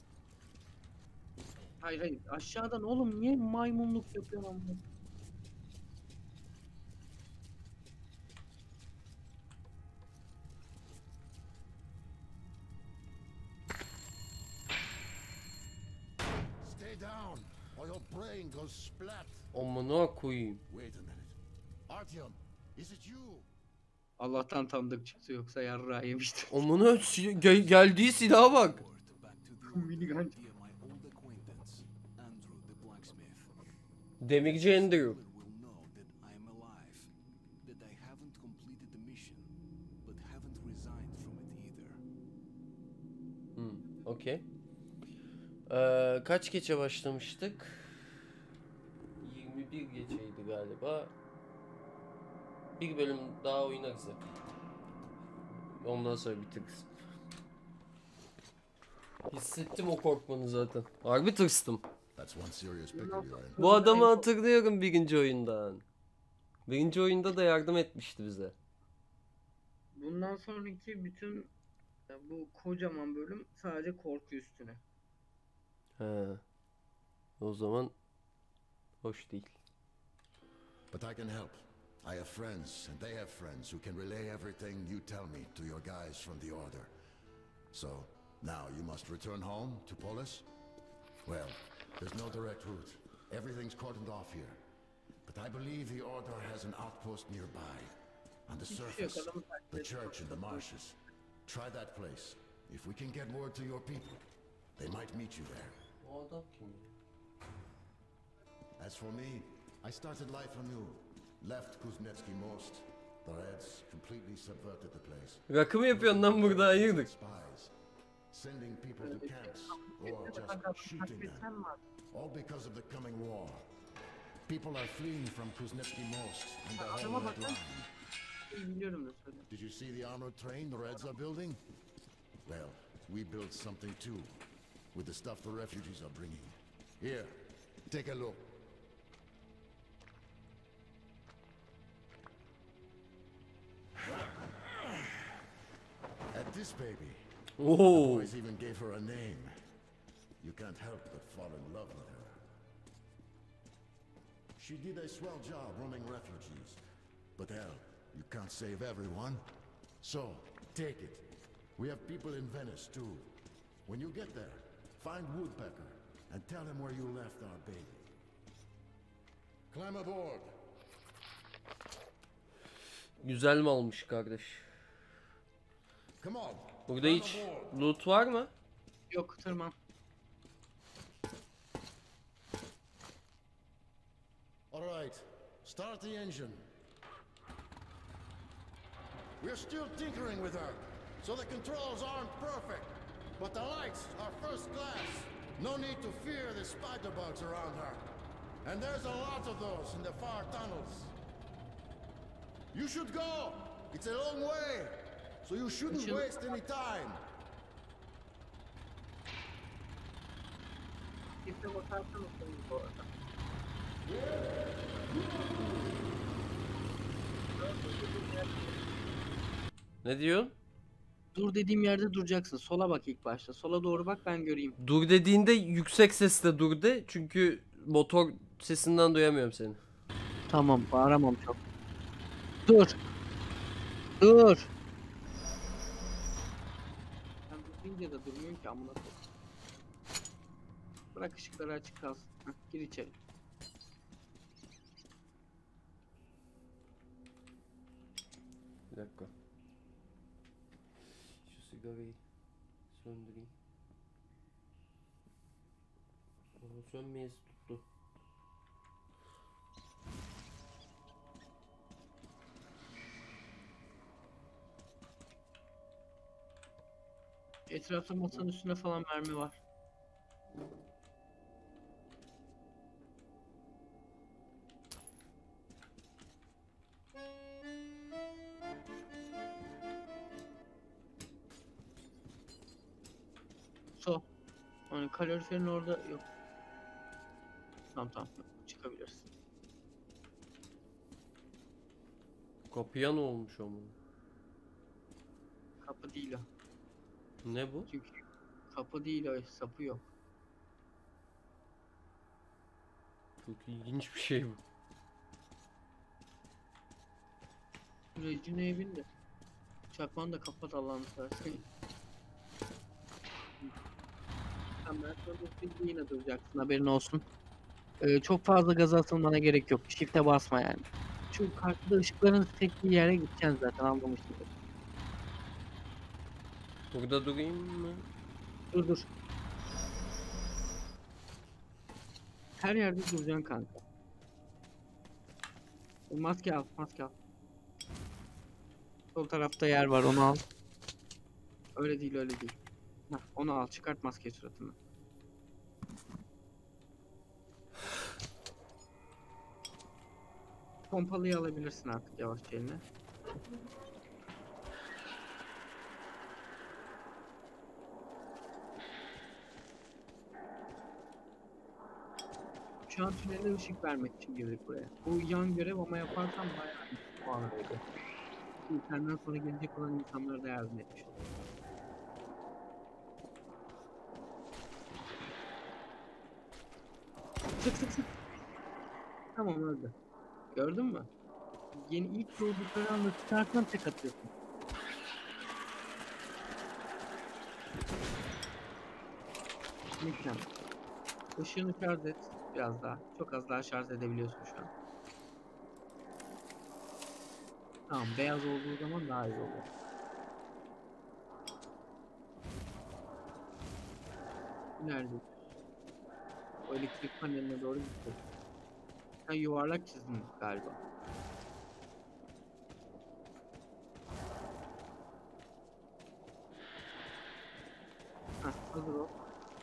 Hayır hayır, aşağıdan oğlum, niye maymunluk yapıyorsun amma? Stay down, or your brain goes splat. Amına koyayım. Wait a minute. Artyom, is it you? Allah'tan tanıdık çıktı, yoksa yarrağı yemiştim. Amına geldiği silaha bak. Minigun. Demirci Andrew. Okey. Kaç geçe başlamıştık? 21 geçeydi galiba. Bir bölüm daha oynarız hep. Ondan sonra bitiririz. Hissettim o korkmanı zaten. Harbi tırstım. That's one serious pickle you're in. Bu adamı hatırlıyorum birinci oyundan. Birinci oyunda da yardım etmişti bize. Bundan sonraki bütün bu kocaman bölüm sadece korku üstüne. He. O zaman hoş değil. But I can help. I have friends, and they have friends who can relay everything you tell me to your guys from the Order. So, now you must return home to Polis? Well, there's no direct route. Everything's cordoned off here. But I believe the Order has an outpost nearby. On the surface, the church in the marshes. Try that place. If we can get word to your people, they might meet you there. O adam kim? As for me, I started life anew. Left Kuznetsky Most. The Reds completely subverted the place. Rakı mı yapıyorsun lan burada, hayırdır? Spies. Sending people to camps. Or just shooting them. All because of the coming war. People are fleeing from Kuznetsky Most and the whole Red Line. Biliyorum da söyle. Did you see the armored train the Reds are building? Well, we built something too. With the stuff the refugees are bringing. Here, take a look. At this baby. Oo. Boys even gave her a name. You can't help but fall in love with her. She did a swell job running refugees. But hell, you can't save everyone. So, take it. We have people in Venice too. When you get there, find Woodpecker and tell him where you left our baby. Climb aboard. Güzel mi olmuş kardeş? Come on. Burada climb hiç aboard. loot var mı? Yok, tırman. All right, start the engine. We're still tinkering with her, so the controls aren't perfect. But the lights are first class. No need to fear the spider bugs around her. And there's a lot of those in the far tunnels. You should go. It's a long way, so you shouldn't waste any time. Kimse bakarsan oturayım bu arada. Ne diyorsun? Dur dediğim yerde duracaksın. Sola bak ilk başta. Sola doğru bak, ben göreyim. Dur dediğinde yüksek sesle dur de. Çünkü motor sesinden duyamıyorum seni. Tamam, bağıramam çok. Dur. Dur. Ben dur deyince de durmuyorum ki, amına koyayım. Bırak ışıkları açık kalsın. Heh, gir içeri. Bir dakika. Şu sigarayı söndüreyim. O sönmeyesi tuttu. Etrafta masanın üstünde falan mermi var. So. Hani kaloriferin orada yok. Tamam. Çıkabilirsin. Kapıya ne olmuş ama? Kapı değil o. Ne bu? Çünkü kapı değil o. Sapı yok. Çok ilginç bir şey bu. Rejine'ye bin de. Çakmanı da kapat Allah'ını seversen. Sen ben sonra yine duracaksın haberin olsun. Çok fazla gaza atılmana gerek yok. Shift'e basma yani. Şu karşıda ışıkların sektiği yere gideceksin zaten anlamışsın. Burada durayım mı? Dur. Her yerde duracaksın kanka. Maske al. Sol tarafta yer var onu al. Öyle değil. Heh, onu al çıkart maskeyi suratına. Pompalıyı alabilirsin artık yavaşça eline. Şu an tünele ışık vermek için girdik buraya. Bu yan görev ama yaparsan bayağı bir puan veriyor. Şimdi senden sonra gelecek olan insanlara da yardım etmiş olur. Sık. Tamam öldü. Gördün mü? Yeni ilk doğdukları anda çıkarsan tek atıyorsun. Mükemmel. Işığını şarj et biraz daha. Çok az daha şarj edebiliyorsun şu an. Tamam beyaz olduğu zaman daha iyi oluyor. Nerede? O elektrik paneline doğru gitti. Sen yuvarlak çizdin galiba. Heh, hazır ol.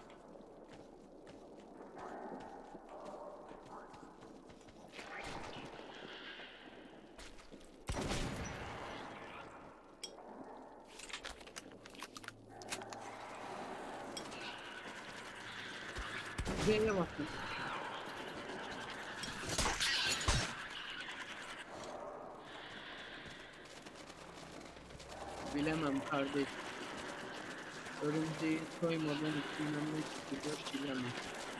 Z'ye bastım. Bilemem kardeş. Örümceği soymadan içinden ne çıkacak bilemem.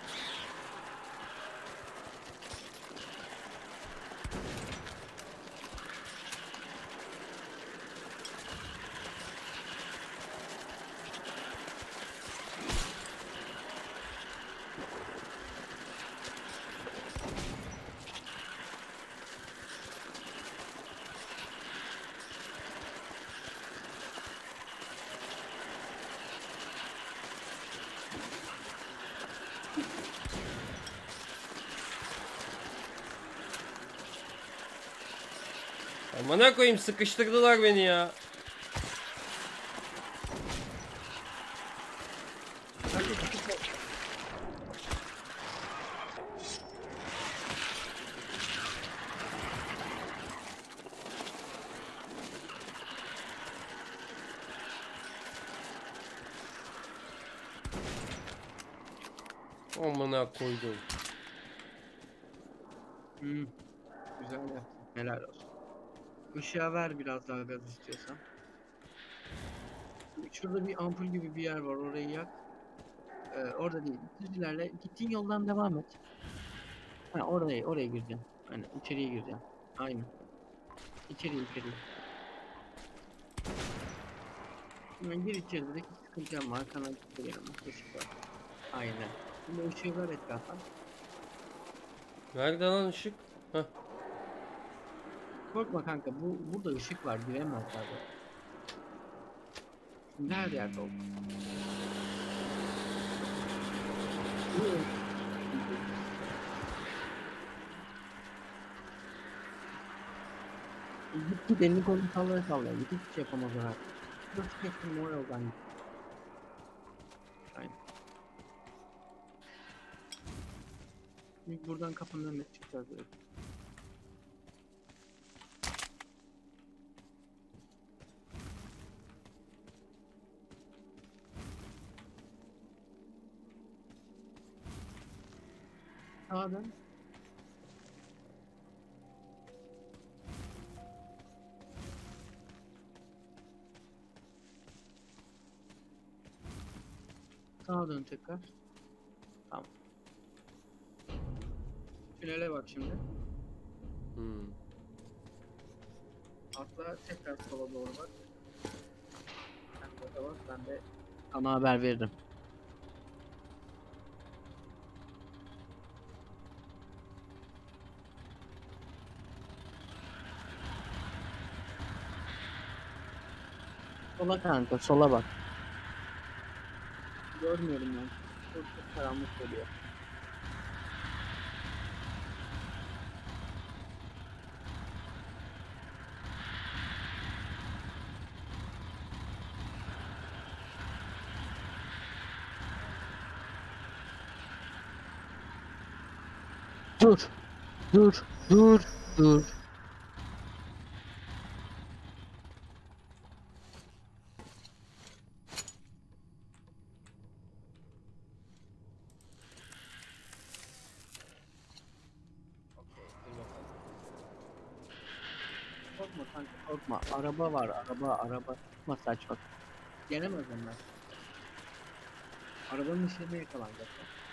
Amına koyayım sıkıştırdılar beni ya. Amına koydum. Güzel yaptın. Helal olsun. Işığa ver biraz daha gaz istiyorsan. Şurada bir ampul gibi bir yer var. Orayı yak. Orada değil. Düz ilerle. Gittiğin yoldan devam et. Ha oraya gireceğim. Hani içeriye gireceğim. Aynen. İçeriye. Hemen gir içeri direkt hiç sıkıntı yapma. Arkana gitme gene. Işık var. Aynen. Şimdi ışığı ver etrafa. Nerede lan ışık? Heh. Korkma kanka, burada ışık var, giremezler de. Şimdi her yerde oldu. Git elini kolunu sallaya sallaya git, hiçbir şey yapamazlar artık. Nasıl çıkacaksın o yoldan git. Aynen. Şimdi buradan kapının önüne çıkacağız böyle. Sağa dön. Sağa dön tekrar. Tamam. Tünele bak şimdi. Hmm. Atla tekrar sola doğru bak. Sen de bak, ben de sana haber veririm. Sola kanka, sola bak. Görmüyorum ben. Çok karanlık oluyor. Dur. Dur. Dur. Dur. Korkma kanka, korkma. Araba var, araba. Tutma saçma. Gelemez onlar. Arabanın içine yakalanacak.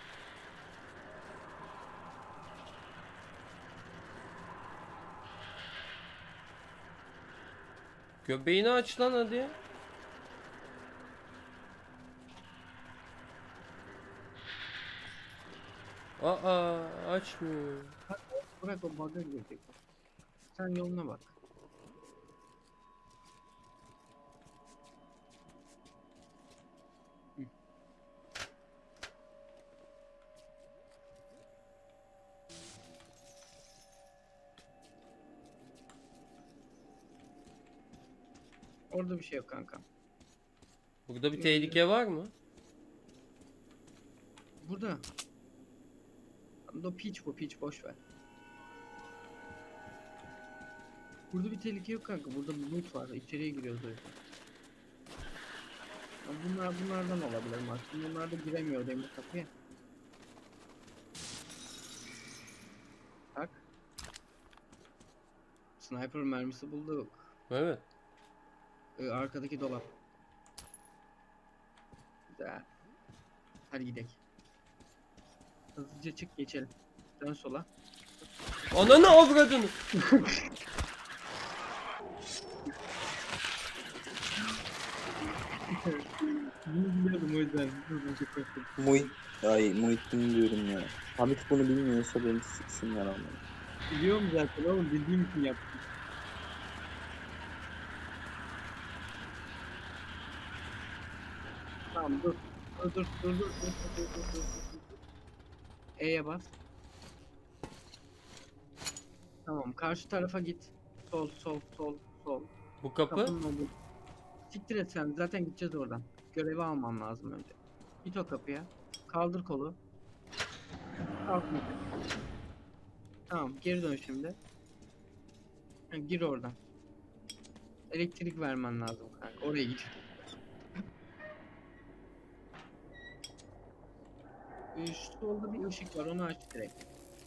Göbeğini aç lan hadi. Aa, açmıyor. Bırak, o bug'a girecek. Sen yoluna bak. Hı. Orada bir şey yok kanka. Burada bir tehlike var mı? Burada. Bu piç boş ver. Burada bir tehlike yok kanka. Burada bir loot var. İçeriye giriyoruz o yüzden. Ya bunlardan olabilir maksimum. Bunlar da giremiyor demir kapıya. Bak. Sniper mermisi bulduk. Evet. Arkadaki dolap. Güzel. Hadi gidelim. Hızlıca çık, geçelim. Dön sola. Ananı avradını. Bunu biliyordum o yüzden. Hızlıca koştum. Muhittin diyorum ya. Hamit bunu bilmiyorsa beni siksinler ama. Biliyorum zaten oğlum, bildiğim için yaptım. Tamam, dur. Dur. E'ye bas. Tamam, karşı tarafa git. Sol. Bu kapı. Kapının olduğu. Siktir et sen, zaten gideceğiz oradan. Görevi alman lazım önce. Git o kapıya. Kaldır kolu. Kalkma. Tamam, geri dön şimdi. Ha, gir oradan. Elektrik vermen lazım kanka. Oraya git. Şu solda bir ışık var, onu aç direkt.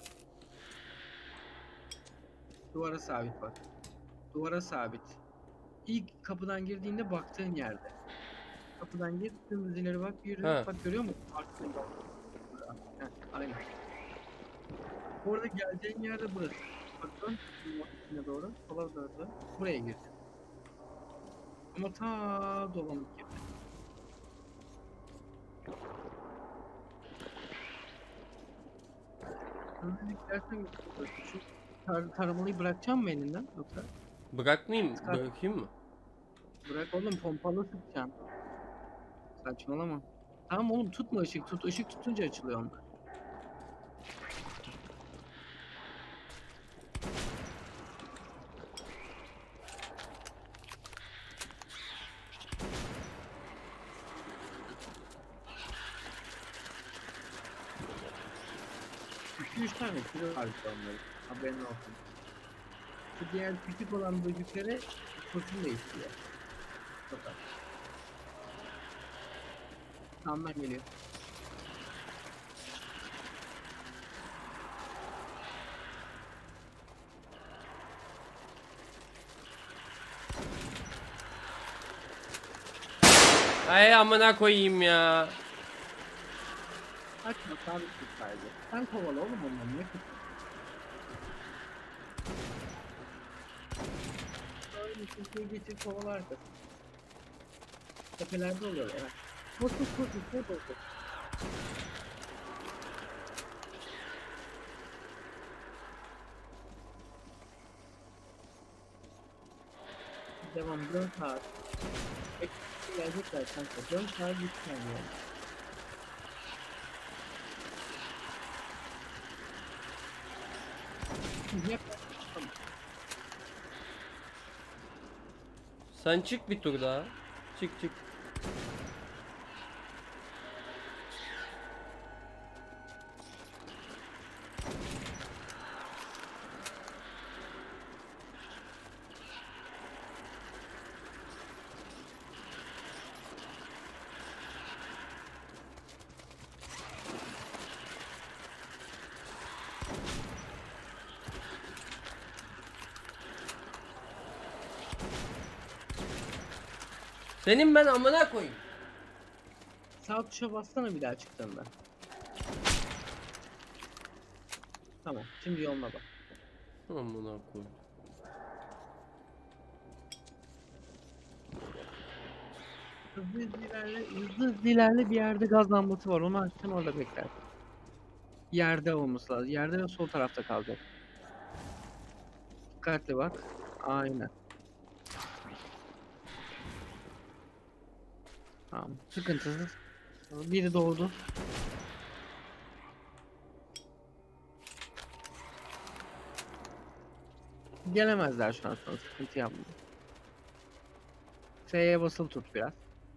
Duvara sabit bak. Duvara sabit. İlk kapıdan girdiğinde baktığın yerde. Kapıdan gir, dümdüz ileri bak, yürü. Ha. Bak, görüyor musun? Arkasında bak. Heh, aynen. Orada geleceğin yerde burası. Bak dön, üstüne doğru, sola doğru. Buraya gir. Ama ta dolanıp gir. Hızlıca gidersen şu taramalıyı bırakacağım mı elinden yoksa? Bırakmayayım, Çıkar. bırakayım mı? Bırak oğlum, pompalı sıkacaksın. Saçmalama. Tamam oğlum, tutma, ışık tut. Işık tutunca açılıyor onlar. Üç tane türü var onların. Haberin olsun. Şu diğer küçük olan böceklere kurşun değiştiriyor. Çok az. Sağından geliyor. Ay amına koyayım ya. Açma, sabit tut sadece. Sen kovala oğlum onları, ne kız? Öyle Türkiye'yi geçir, kovala arkası. Tepelerde oluyor evet. Koş koş koş koş koş koş. Devam, dön saat. Gelecekler kanka, dön saat gitsen yani. Yap. Tamam. Sen çık bir tur daha. Çık çık. Senin ben amına koyayım. Sağ tuşa bassana bir daha çıktığında. Tamam, şimdi yoluna bak. Amına koyayım. Hızlı hızlı ilerle, hızlı hızlı ilerle, bir yerde gaz lambası var, onu açacaksın, orada bekler. Yerde olması lazım, yerde ve sol tarafta kalacak. Dikkatli bak. Aynen. Tamam, sıkıntısız. Biri doğdu. Gelemezler şu an sana, sıkıntı yapma. S'ye basılı tut biraz.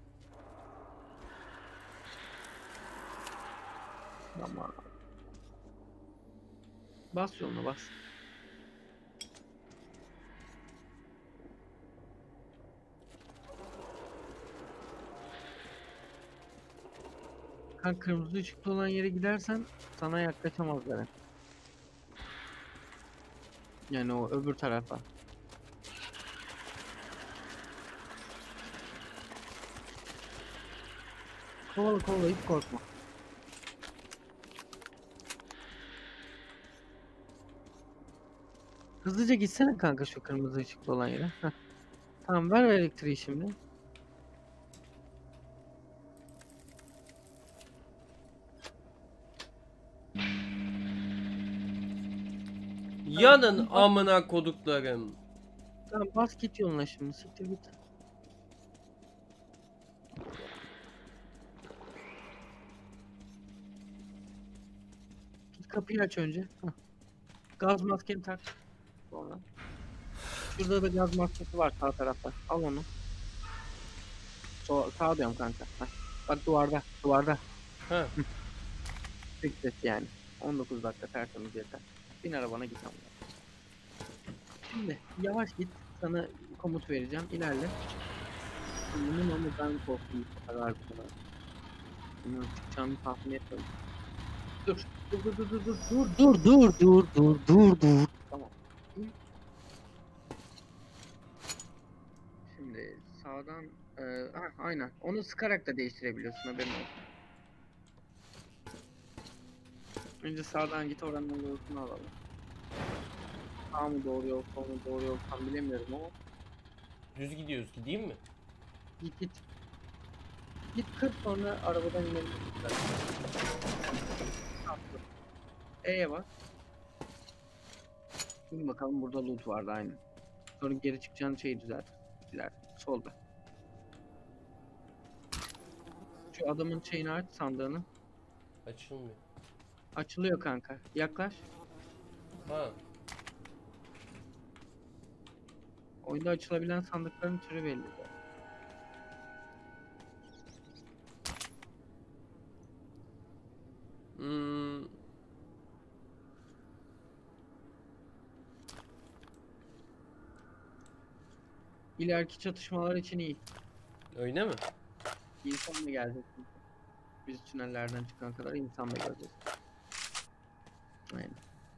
Tamam. Bas yoluna bas. Kanka, kırmızı ışıklı olan yere gidersen sana yaklaşamazlar. Yani o öbür tarafa. Kovala kovala, hiç korkma. Hızlıca gitsene kanka şu kırmızı ışıklı olan yere. Heh. Tamam, ver elektriği şimdi. Yanın amına koduklarım. Tamam, bas git yoluna şimdi, siktir git. Git kapıyı aç önce. Heh. Gaz maskeni tak. Sonra. Şurada da gaz maskesi var sağ tarafta. Al onu. Sağ diyorum kanka. Heh. Bak duvarda, duvarda. Ha. Beklet yani. 19 dakika tertemiz yeter. Bin arabana git ama. Şimdi yavaş git. Sana komut vereceğim. İlerle. Bunun ama ben korktum bu kadar bu kadar. Bunun çıkacağını tahmin etmedim. Dur. Dur. Tamam. Şimdi sağdan aynen. Onu sıkarak da değiştirebiliyorsun, haberin olsun. Önce sağdan git, oranın doğrusunu alalım. Sağ mı doğru yol, sol mu doğru yol tam bilemiyorum ama Düz gidiyoruz, gideyim mi? git. Git kır, sonra arabadan inelim. E'ye bak. Şimdi bakalım, burada loot vardı aynı. Sonra geri çıkacağın şeyi düzelt. İler. Solda. Şu adamın şeyini aç, sandığını. Açılmıyor. Açılıyor kanka. Yaklaş. Ha. Oyunda açılabilen sandıkların türü belli. Hmm. İleriki çatışmalar için iyi. Öyle mi? İnsan da gelecek. Biz tünellerden çıkan kadar insan da göreceğiz. Aynen.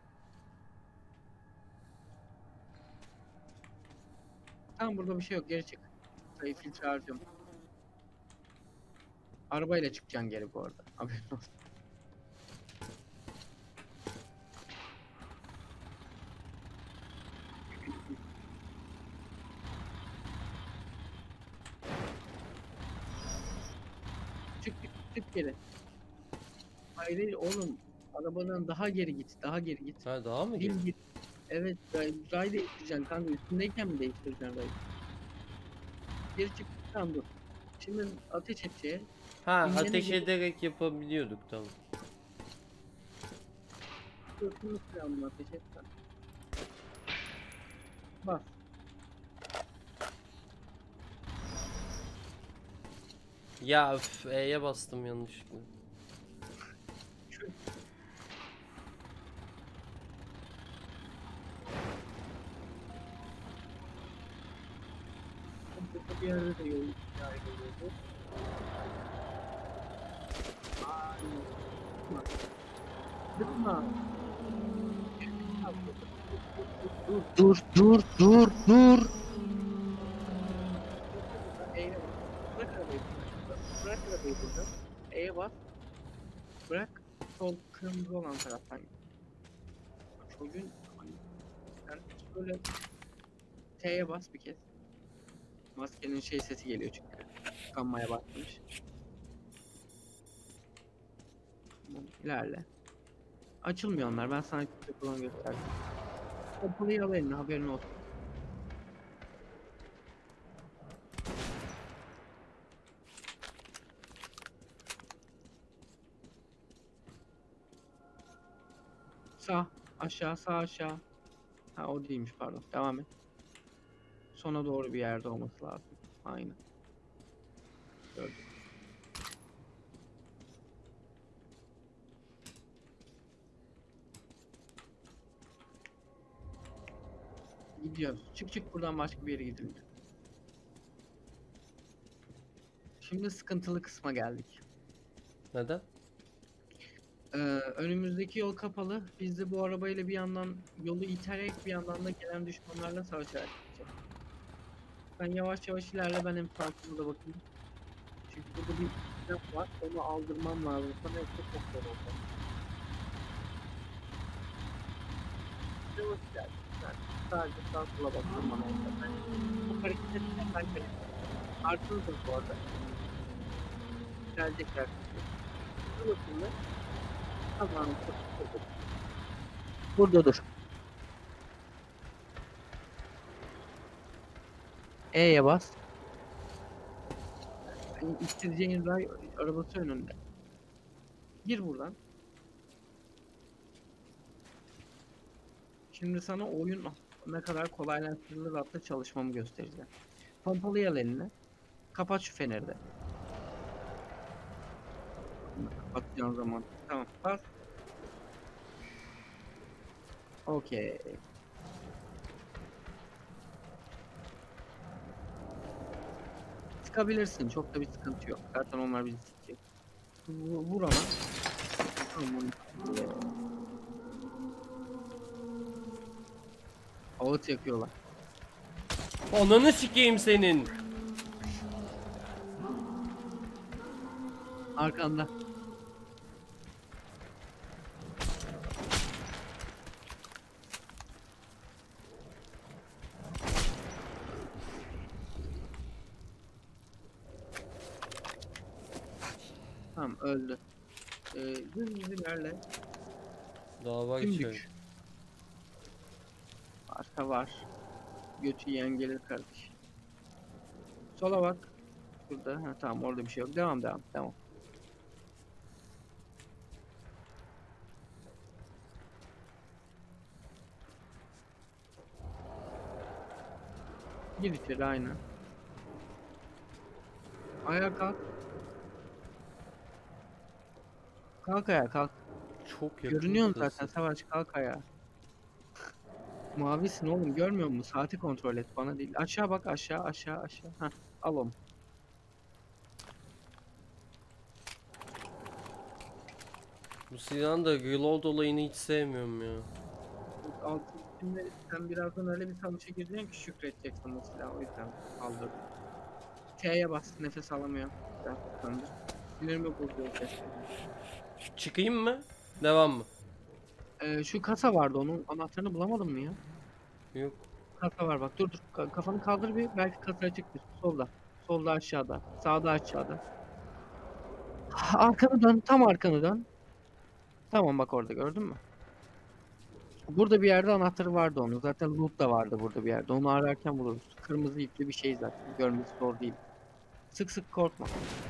Tamam, burada bir şey yok, geri çık. Sayı filtre harcıyorum. Arabayla çıkacaksın geri bu arada. Haberin olsun. Çık geri. Hayır değil oğlum. Arabadan daha geri git. Daha geri git. Ha daha mı Bil gel? git. Evet, ray değiştireceksin kanka. Üstündeyken mi değiştireceksin rayı? Geri çık. Tamam, dur. Şimdi ateş et şeye. Ha İnmene ateş gerek- ederek yapabiliyorduk tamam. Sırtını silahını ateş et sen. Bas. Ya üf, E'ye bastım yanlışlıkla. Şu. Burada bir yerde de yol ayrılıyordu. Dıkma. Dur. E'ye bas. Bırak arabayı burada. Bırak arabayı burada. E'ye bas. Bırak. Sol kırmızı olan taraftan git. Çocuğun sen böyle T'ye bas bir kez. Maskenin şey sesi geliyor çünkü. Tıkanmaya başlamış. Tamam, ilerle. Açılmıyor onlar. Ben sana küçük falan gösterdim. Kapıyı al eline, haberin olsun. Sağ, aşağı, sağ, aşağı. Ha, o değilmiş, pardon. Devam et. Sona doğru bir yerde olması lazım. Aynen. Gördüm. Gidiyoruz. Çık buradan, başka bir yere gidelim. Şimdi sıkıntılı kısma geldik. Neden? Önümüzdeki yol kapalı. Biz de bu arabayla bir yandan yolu iterek bir yandan da gelen düşmanlarla savaşarak gideceğiz. Sen yavaş yavaş ilerle, ben hem sağ da bakayım. Çünkü burada bir silah var, onu aldırmam lazım. Sana yoksa çok zor olacak. Yavaş ilerle. Yani sadece sağ sola bakıyorum bana yeter. Bu hareket etmeden ben hareket ederim. Artırdım bu arada. Gelecekler. Dur bakayım. Tamam. Burada dur. E'ye bas. Yani isteyeceğin ray arabası önünde. Gir buradan. Şimdi sana oyun ne kadar kolaylaştırılır adlı çalışmamı göstereceğim. Pompalıyı al eline. Kapat şu feneri de. Kapatacağın zaman. Tamam. Bas. Okey. Sıkabilirsin. Çok da bir sıkıntı yok. Zaten onlar bizi sıkacak. Vur ama. Tamam. Ağıt yakıyorlar. Ananı sikeyim senin. Arkanda. Tamam, öldü. Düz ilerle. Daha var Tüm içeri. güç. Ha var. Götü yiyen gelir kardeş. Sola bak. Burada. Ha, tamam orada bir şey yok. Devam devam. Devam. Gir içeri aynen. Ayağa kalk. Kalk ayağa kalk. Çok yakın. Görünüyorsun burası. zaten Savaş, kalk ayağa. Mavisin oğlum, görmüyor musun? Saati kontrol et, bana değil. Aşağı bak, aşağı aşağı aşağı. Heh, al onu. Bu silahın da reload olayını hiç sevmiyorum ya. Altı şimdi sen birazdan öyle bir savaşa gireceksin ki şükredeceksin o silahı, o yüzden aldım. T'ye bas, nefes alamıyorum. Biraz tıkandı. Sinirimi bozuyor ses. Çıkayım mı? Devam mı? Şu kasa vardı, onun anahtarını bulamadın mı ya? Yok. Kasa var bak, dur dur. Kafanı kaldır bir, belki kasa açıktır. Solda. Solda aşağıda. Sağda aşağıda. Arkanı dön, tam arkanı dön. Tamam bak, orada gördün mü? Burada bir yerde anahtarı vardı onun. Zaten loot da vardı burada bir yerde. Onu ararken buluruz. Kırmızı ipli bir şey zaten. Görmesi zor değil. Sık sık korkma.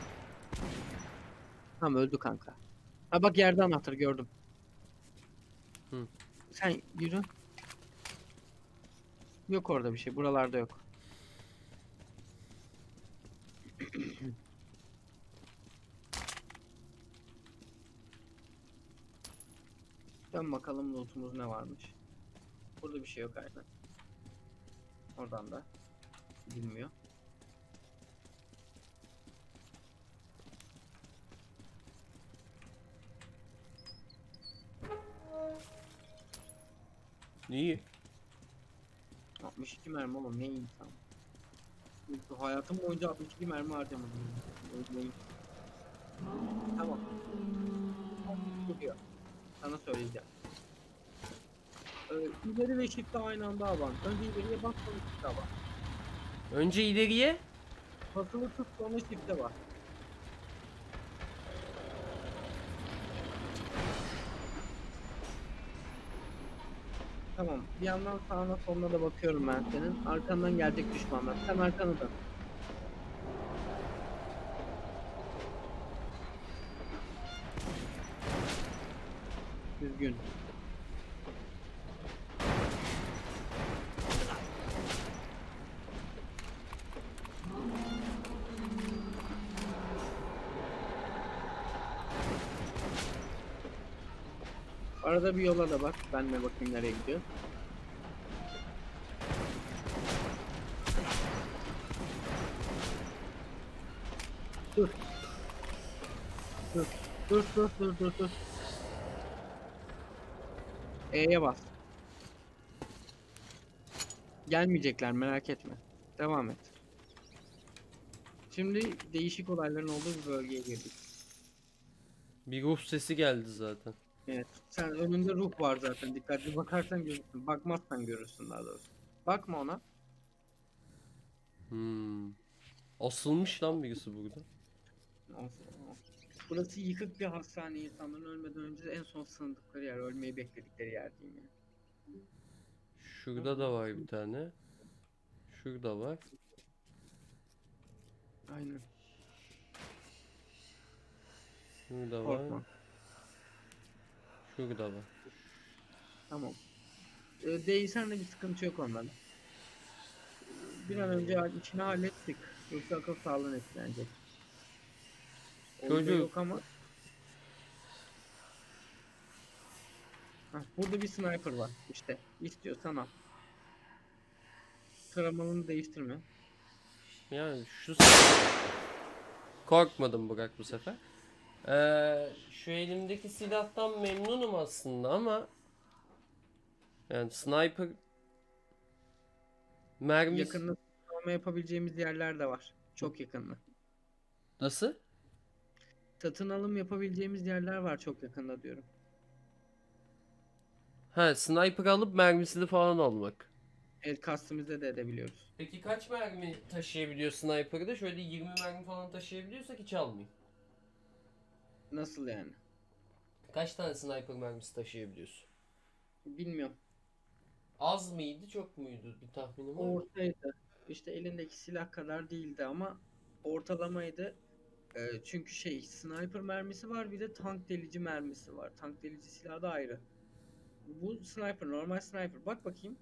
Tamam, öldü kanka. Ha bak, yerde anahtarı gördüm. Hı. Sen yürü. Yok orada bir şey. Buralarda yok. Dön bakalım lootumuz ne varmış. Burada bir şey yok aynen. Oradan da bilmiyor. İyi. 62 mermi oğlum, ne insan. Hayatım boyunca 62 mermi harcamadım. Öldüreyim. Tamam. Duruyor. Sana söyleyeceğim. İleri ve shift'e aynı anda aban. Önce ileriye bas, sonra shift'e bas. Önce ileriye. Basılı tut, sonra shift'e bas. Tamam. Bir yandan sağına soluna da bakıyorum ben senin. Arkandan gelecek düşmanlar. Sen arkanı dön. Düzgün. Arada bir yola da bak. Ben de bakayım nereye gidiyor. Dur. Dur. Dur dur dur dur dur. E'ye bas. Gelmeyecekler, merak etme. Devam et. Şimdi değişik olayların olduğu bir bölgeye girdik. Bir ruh sesi geldi zaten. Evet. Sen önünde ruh var zaten. Dikkatli bakarsan görürsün. Bakmazsan görürsün daha doğrusu. Bakma ona. Asılmış lan birisi burada. Burası yıkık bir hastane. İnsanların ölmeden önce en son sığındıkları yer. Ölmeyi bekledikleri yer diyeyim yani. Şurada da var bir tane. Şurada var. Aynen. Şurada var. Korkma. Şurada var. Tamam. Değilsen de bir sıkıntı yok onlarla. Bir an önce içini hallettik. Yoksa akıl sağlığın etkilenecek. Orada Çocuk. yok ama. Hah, burada bir sniper var. İşte istiyorsan al. Taramalını değiştirme. Yani korkmadım Burak bu sefer. Şu elimdeki silahtan memnunum aslında ama yani sniper mermisi Yakında sınavma yapabileceğimiz yerler de var. Çok yakında. nasıl? Satın alım yapabileceğimiz yerler var çok yakında diyorum. Ha, sniper alıp mermisini falan almak. Evet, customize de edebiliyoruz. Peki kaç mermi taşıyabiliyor sniper'da? Şöyle 20 mermi falan taşıyabiliyorsak hiç almayayım. Nasıl yani? Kaç tane sniper mermisi taşıyabiliyorsun? Bilmiyorum. Az mıydı, çok muydu? Bir tahminim var mı? Ortaydı. İşte elindeki silah kadar değildi ama ortalamaydı. Çünkü sniper mermisi var, bir de tank delici mermisi var. Tank delici silahı da ayrı. Bu sniper, normal sniper. Bak bakayım.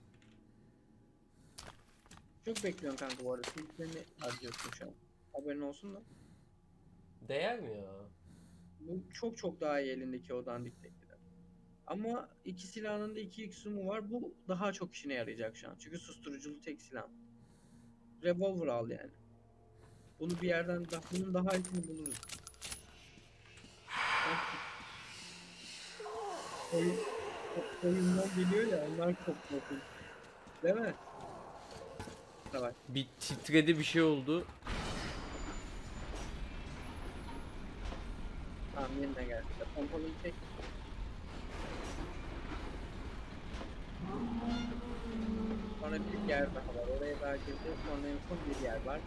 Çok bekliyorsun kanka bu arada. Silahlarını harcıyorsun şu an. Haberin olsun da. Değer mi ya? Bu çok çok daha iyi elindeki o dandiktekiler. Ama iki silahının da 2x mu var. Bu daha çok işine yarayacak şu an. Çünkü susturuculu tek silah. Revolver al yani. Bunu bir yerden bunun daha iyisini buluruz. Bak, oyun, oyundan geliyor ya, onlar çok korkunç. Değil mi? Savaş. Bir titredi, bir şey oldu. Tamam, yeniden geldi. Pompalıyı çek. Sonra bir yer daha var. Oraya daha girdi. Sonra en son bir yer var.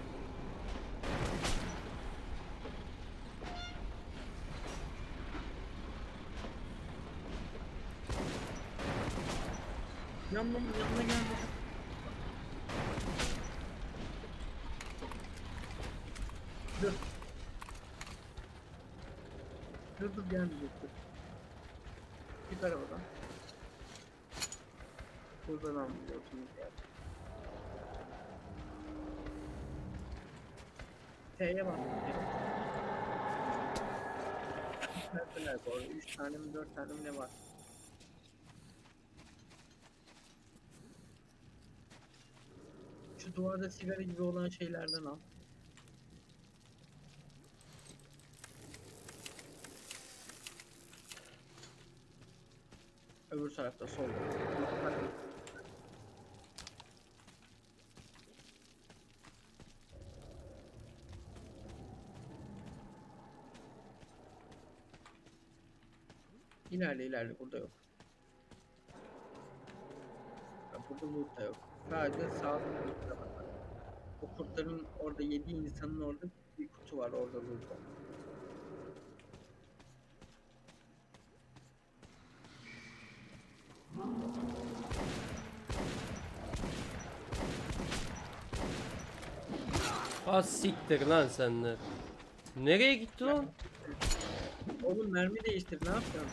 Yanına gelme. Dur. Dur gelmeyecek. Dur. Git arabadan. Buradan biliyorsunuz ya. T'ye bak. Neredeler bu arada? 3 tane mi 4 tane mi ne var? Şu duvarda sigara gibi olan şeylerden al. Öbür tarafta solda. İlerle burada yok. Ya burada loot da yok. Sadece sağda loot da var. O kurtların orada yediği insanın orada bir kutu var, orada loot var. Az siktir lan senler. Nereye gitti lan? Oğlum mermi değiştir, ne yapıyorsun?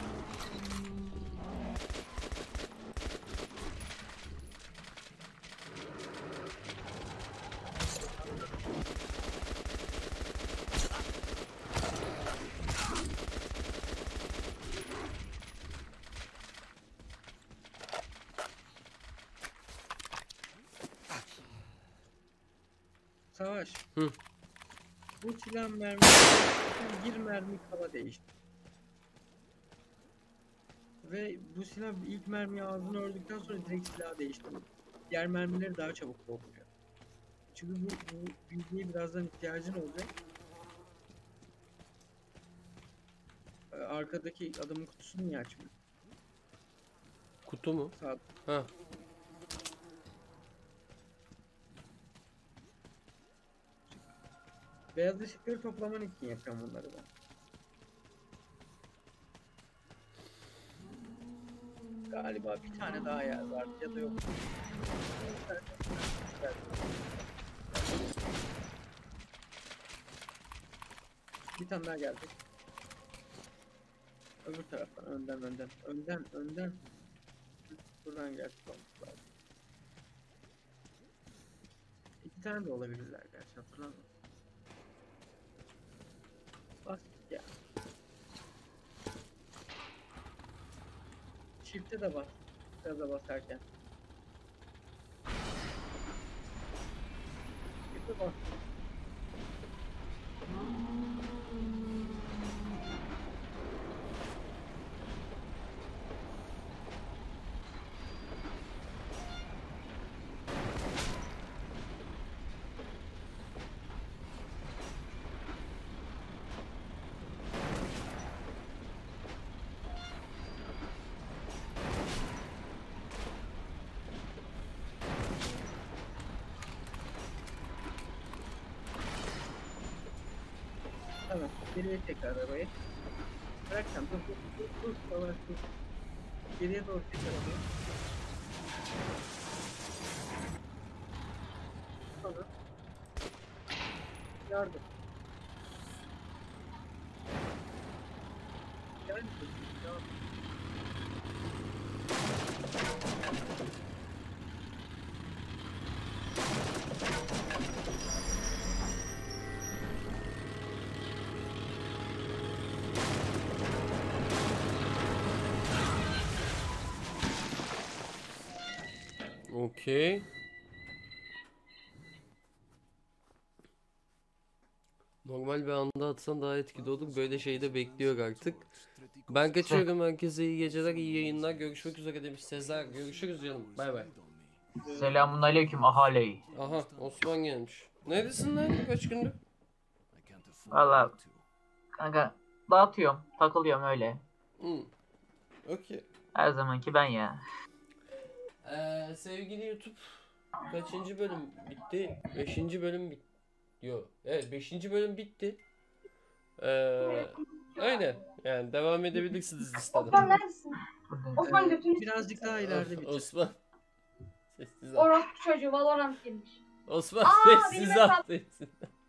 Savaş. Hı. Bu silah mermisi bir mermi kala değişti. Ve bu silah ilk mermiyi ağzına ördükten sonra direkt silah değiştirdi. Diğer mermileri daha çabuk bozuluyor. Çünkü bu bilgiye birazdan ihtiyacın olacak. Arkadaki adamın kutusunu niye açmıyor? Kutu mu? Sağ. Ha. Beyaz ışıkları toplaman için yapıyorum bunları ben. Galiba bir tane daha yer var ya da yok. Bir tane daha geldi. Öbür taraftan, önden. Buradan geldi. İki tane de olabilirler gerçi, hatırlamıyorum. Bas ya. Shift'e de bas. Gaza basarken. Shift'e bas. Tamam. Geriye çek arabayı. Bırak sen. Dur. Savaş dur. Geriye doğru tekrar alıyor. Sonra. Yardım. Yardım. Yardım. Okey. Normal bir anda atsan daha etkili olur. Böyle şeyde bekliyor artık. Ben kaçıyorum. Herkese iyi geceler, iyi yayınlar. Görüşmek üzere demiş Sezer. Görüşürüz canım. Bay bay. Selamun aleyküm ahali. Aha Osman gelmiş. Neredesin lan? Kaç gündür? Valla kanka dağıtıyorum, takılıyorum öyle. Okey. Her zamanki ben ya. Sevgili YouTube, kaçıncı bölüm bitti? 5. bölüm bitti. Yok. Evet, 5. bölüm bitti. Öyle. Yani devam edebilirsiniz Osman listeden. neredesin? Osman götünü Birazcık daha ileride bitir. Osman. Sessiz ol. Orospu çocuğu Valorant girmiş. Osman Aa, sessiz benim ol. hesap. Sessiz.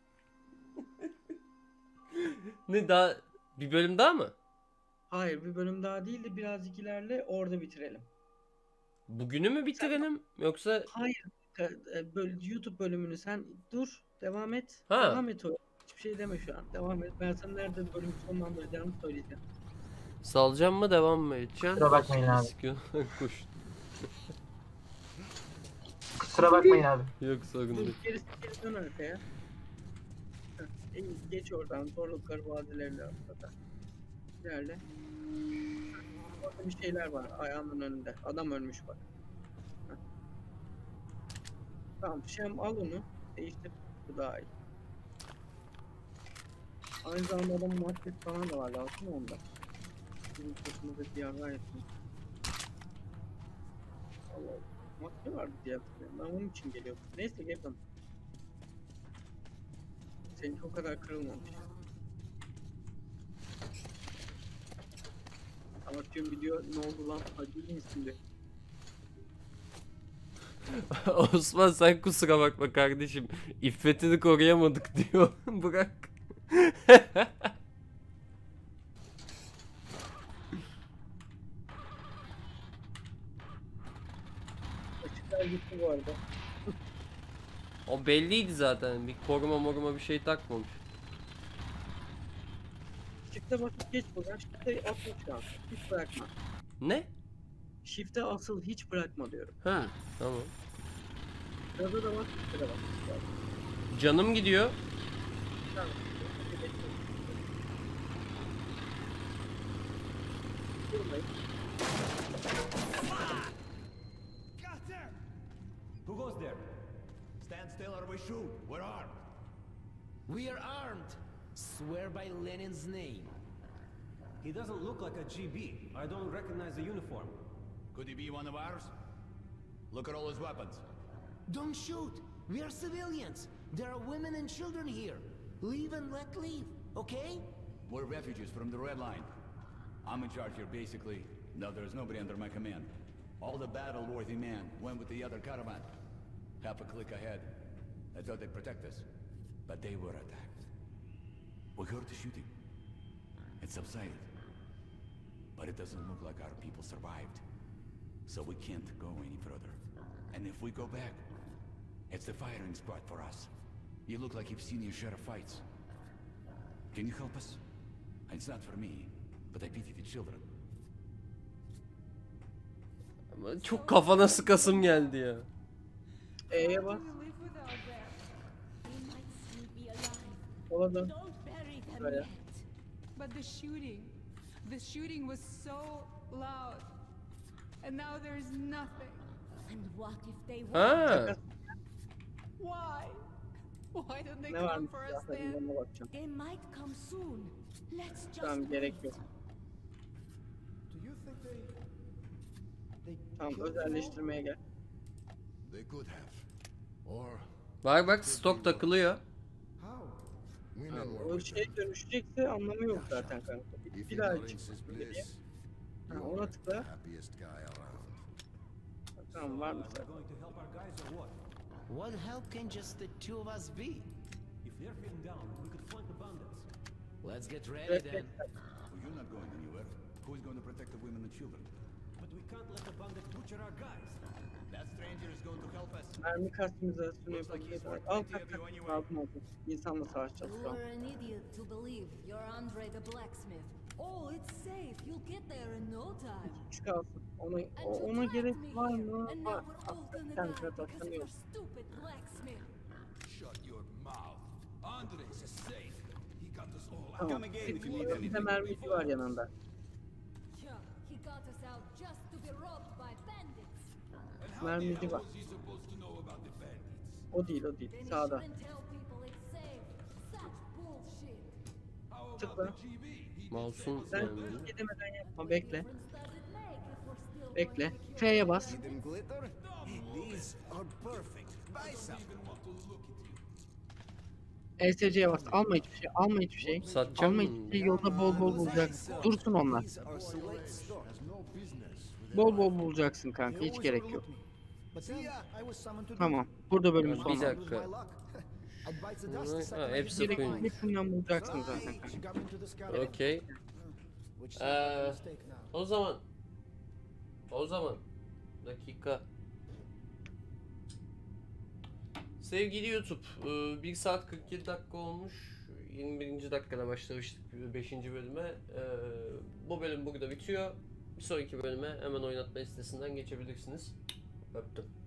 Ne daha? Bir bölüm daha mı? Hayır, bir bölüm daha değil de birazcık ilerle, orada bitirelim. Bugünü mü bitirelim yoksa? Hayır, YouTube bölümünü sen dur, devam et. Ha. Devam et o. Hiçbir şey deme şu an. Devam et. Ben sana nerede bölümü sonlandıracağımı söyleyeceğim. Salacağım mı devam mı edeceğim? Kusura bakmayın abi. Kuş. Kusura bakmayın abi. Yok sorun Dur, değil. geri dön arkaya. Heh, iyi, geç oradan. Zorluklar vadilerle ortada. İlerle. Orada bir şeyler var ayağımın önünde. Adam ölmüş bak. Heh. Tamam, Şem al onu. Değiştir. Bu daha iyi. Aynı zamanda adamın maddesi falan da var. Lazım mı onda? Bizim sırtımızda bir yargı etsin. Allah Allah. Madde vardı diye hatırlıyorum. Ben onun için geliyordum. Neyse geldim. Seninki o kadar kırılmamış. Ama tüm video ne oldu lan? Hadi iyi misin de. Osman sen kusura bakma kardeşim. İffetini koruyamadık diyor. Bırak. Açıklar gitti bu arada. O belliydi zaten. Bir koruma bir şey takmamış. Shift'e basıp geç buradan. Shift'e asıl şu an. Hiç bırakma. Ne? Shift'e asıl hiç bırakma diyorum. Ha, tamam. Gaza da bas, shift'e de bas. Canım gidiyor. Tamam. Durmayın. Who goes there? Stand still or we shoot. We're armed. We are armed. Swear by Lenin's name. He doesn't look like a GB. I don't recognize the uniform. Could he be one of ours? Look at all his weapons. Don't shoot. We are civilians. There are women and children here. Leave and let leave, okay? We're refugees from the Red Line. I'm in charge here, basically. No, there's nobody under my command. All the battle-worthy men went with the other caravan. Half a click ahead. I thought they'd protect us. But they were attacked. We heard the shooting. It subsided. But it doesn't look like our people survived. So we can't go any further. And if we go back, it's the firing spot for us. You look like you've seen your share of fights. Can you help us? It's not for me, but I pity the children. Ama çok kafana sıkasım geldi ya. E'ye bas. Sola dön. Şuraya. But the shooting was so loud. And now there's nothing. And what if they Ha. Why? Why don't they Ne come varmış for us zaten then? ona bakacağım. They might come soon. Let's just Tamam, gerek yok. Do you think they Tamam, özelleştirmeye gel. They could have. Or Bak stok takılıyor. how? women O were with şey them. dönüşecekse anlamı yok zaten kanka. If Bir daha ignorance is çıksın geriye. bliss, Ha, ona tıkla. Happiest guy around. Tamam var mı? We're going to help our guys or what? What help can just the two of us be? If they're pinned down, we could flank the bandits. Let's get ready Evet, then. Well, you're not going anywhere. Who's going to protect the women and children? But we can't let the bandits butcher our guys. That stranger is going to help us. Mermi kastimizasyonu yapabiliriz. Al tak tak. Aldım aldım. İnsanla savaşacağız şu an. You're an idiot to believe you're Andre the blacksmith. Oh, it's safe. You'll get there in no time. Küçük alsın. Ona, And you ona gerek trapped me var here, mı? and Var. now we're all gonna Kendine die because of taşlamıyor. your stupid blacksmith. Shut your mouth. Andres is safe. He got us all. Tamam. Come again if you need Bir de anything. mermici var yanında. Yeah, he got us out just to be robbed by bandits. And how the Mermici hell var. was he supposed to know about the bandits? O değil o değil. Then you Sağda. shouldn't tell people it's safe. Such bullshit. How about Tıkla. the GB? He Mouse'un Sen yani. hareket edemeden yapma. Bekle. Difference does it make if we're still Bekle. going to kill F'ye bas. Need them glitter? These are perfect. Buy some. I don't even want to look at you. ESC'ye bas. Alma hiçbir şey. Alma hiçbir şey. Satacağım Alma mı? hiçbir şey. Yolda bol bol bulacaksın. Dursun onlar. These are select stores. Has no business with Bol bol bulacaksın kanka. Hiç gerek yok. Tamam. Burada bölümü Bir sonu. dakika. Ha, hepsi Gerekli koyun. bir kullan bulacaksın zaten kanka. Okey. O zaman dakika. Sevgili YouTube, 1 saat 47 dakika olmuş. 21. dakikada başlamıştık 5. bölüme. Bu bölüm burada bitiyor. Bir sonraki bölüme hemen oynatma listesinden geçebilirsiniz. Öptüm.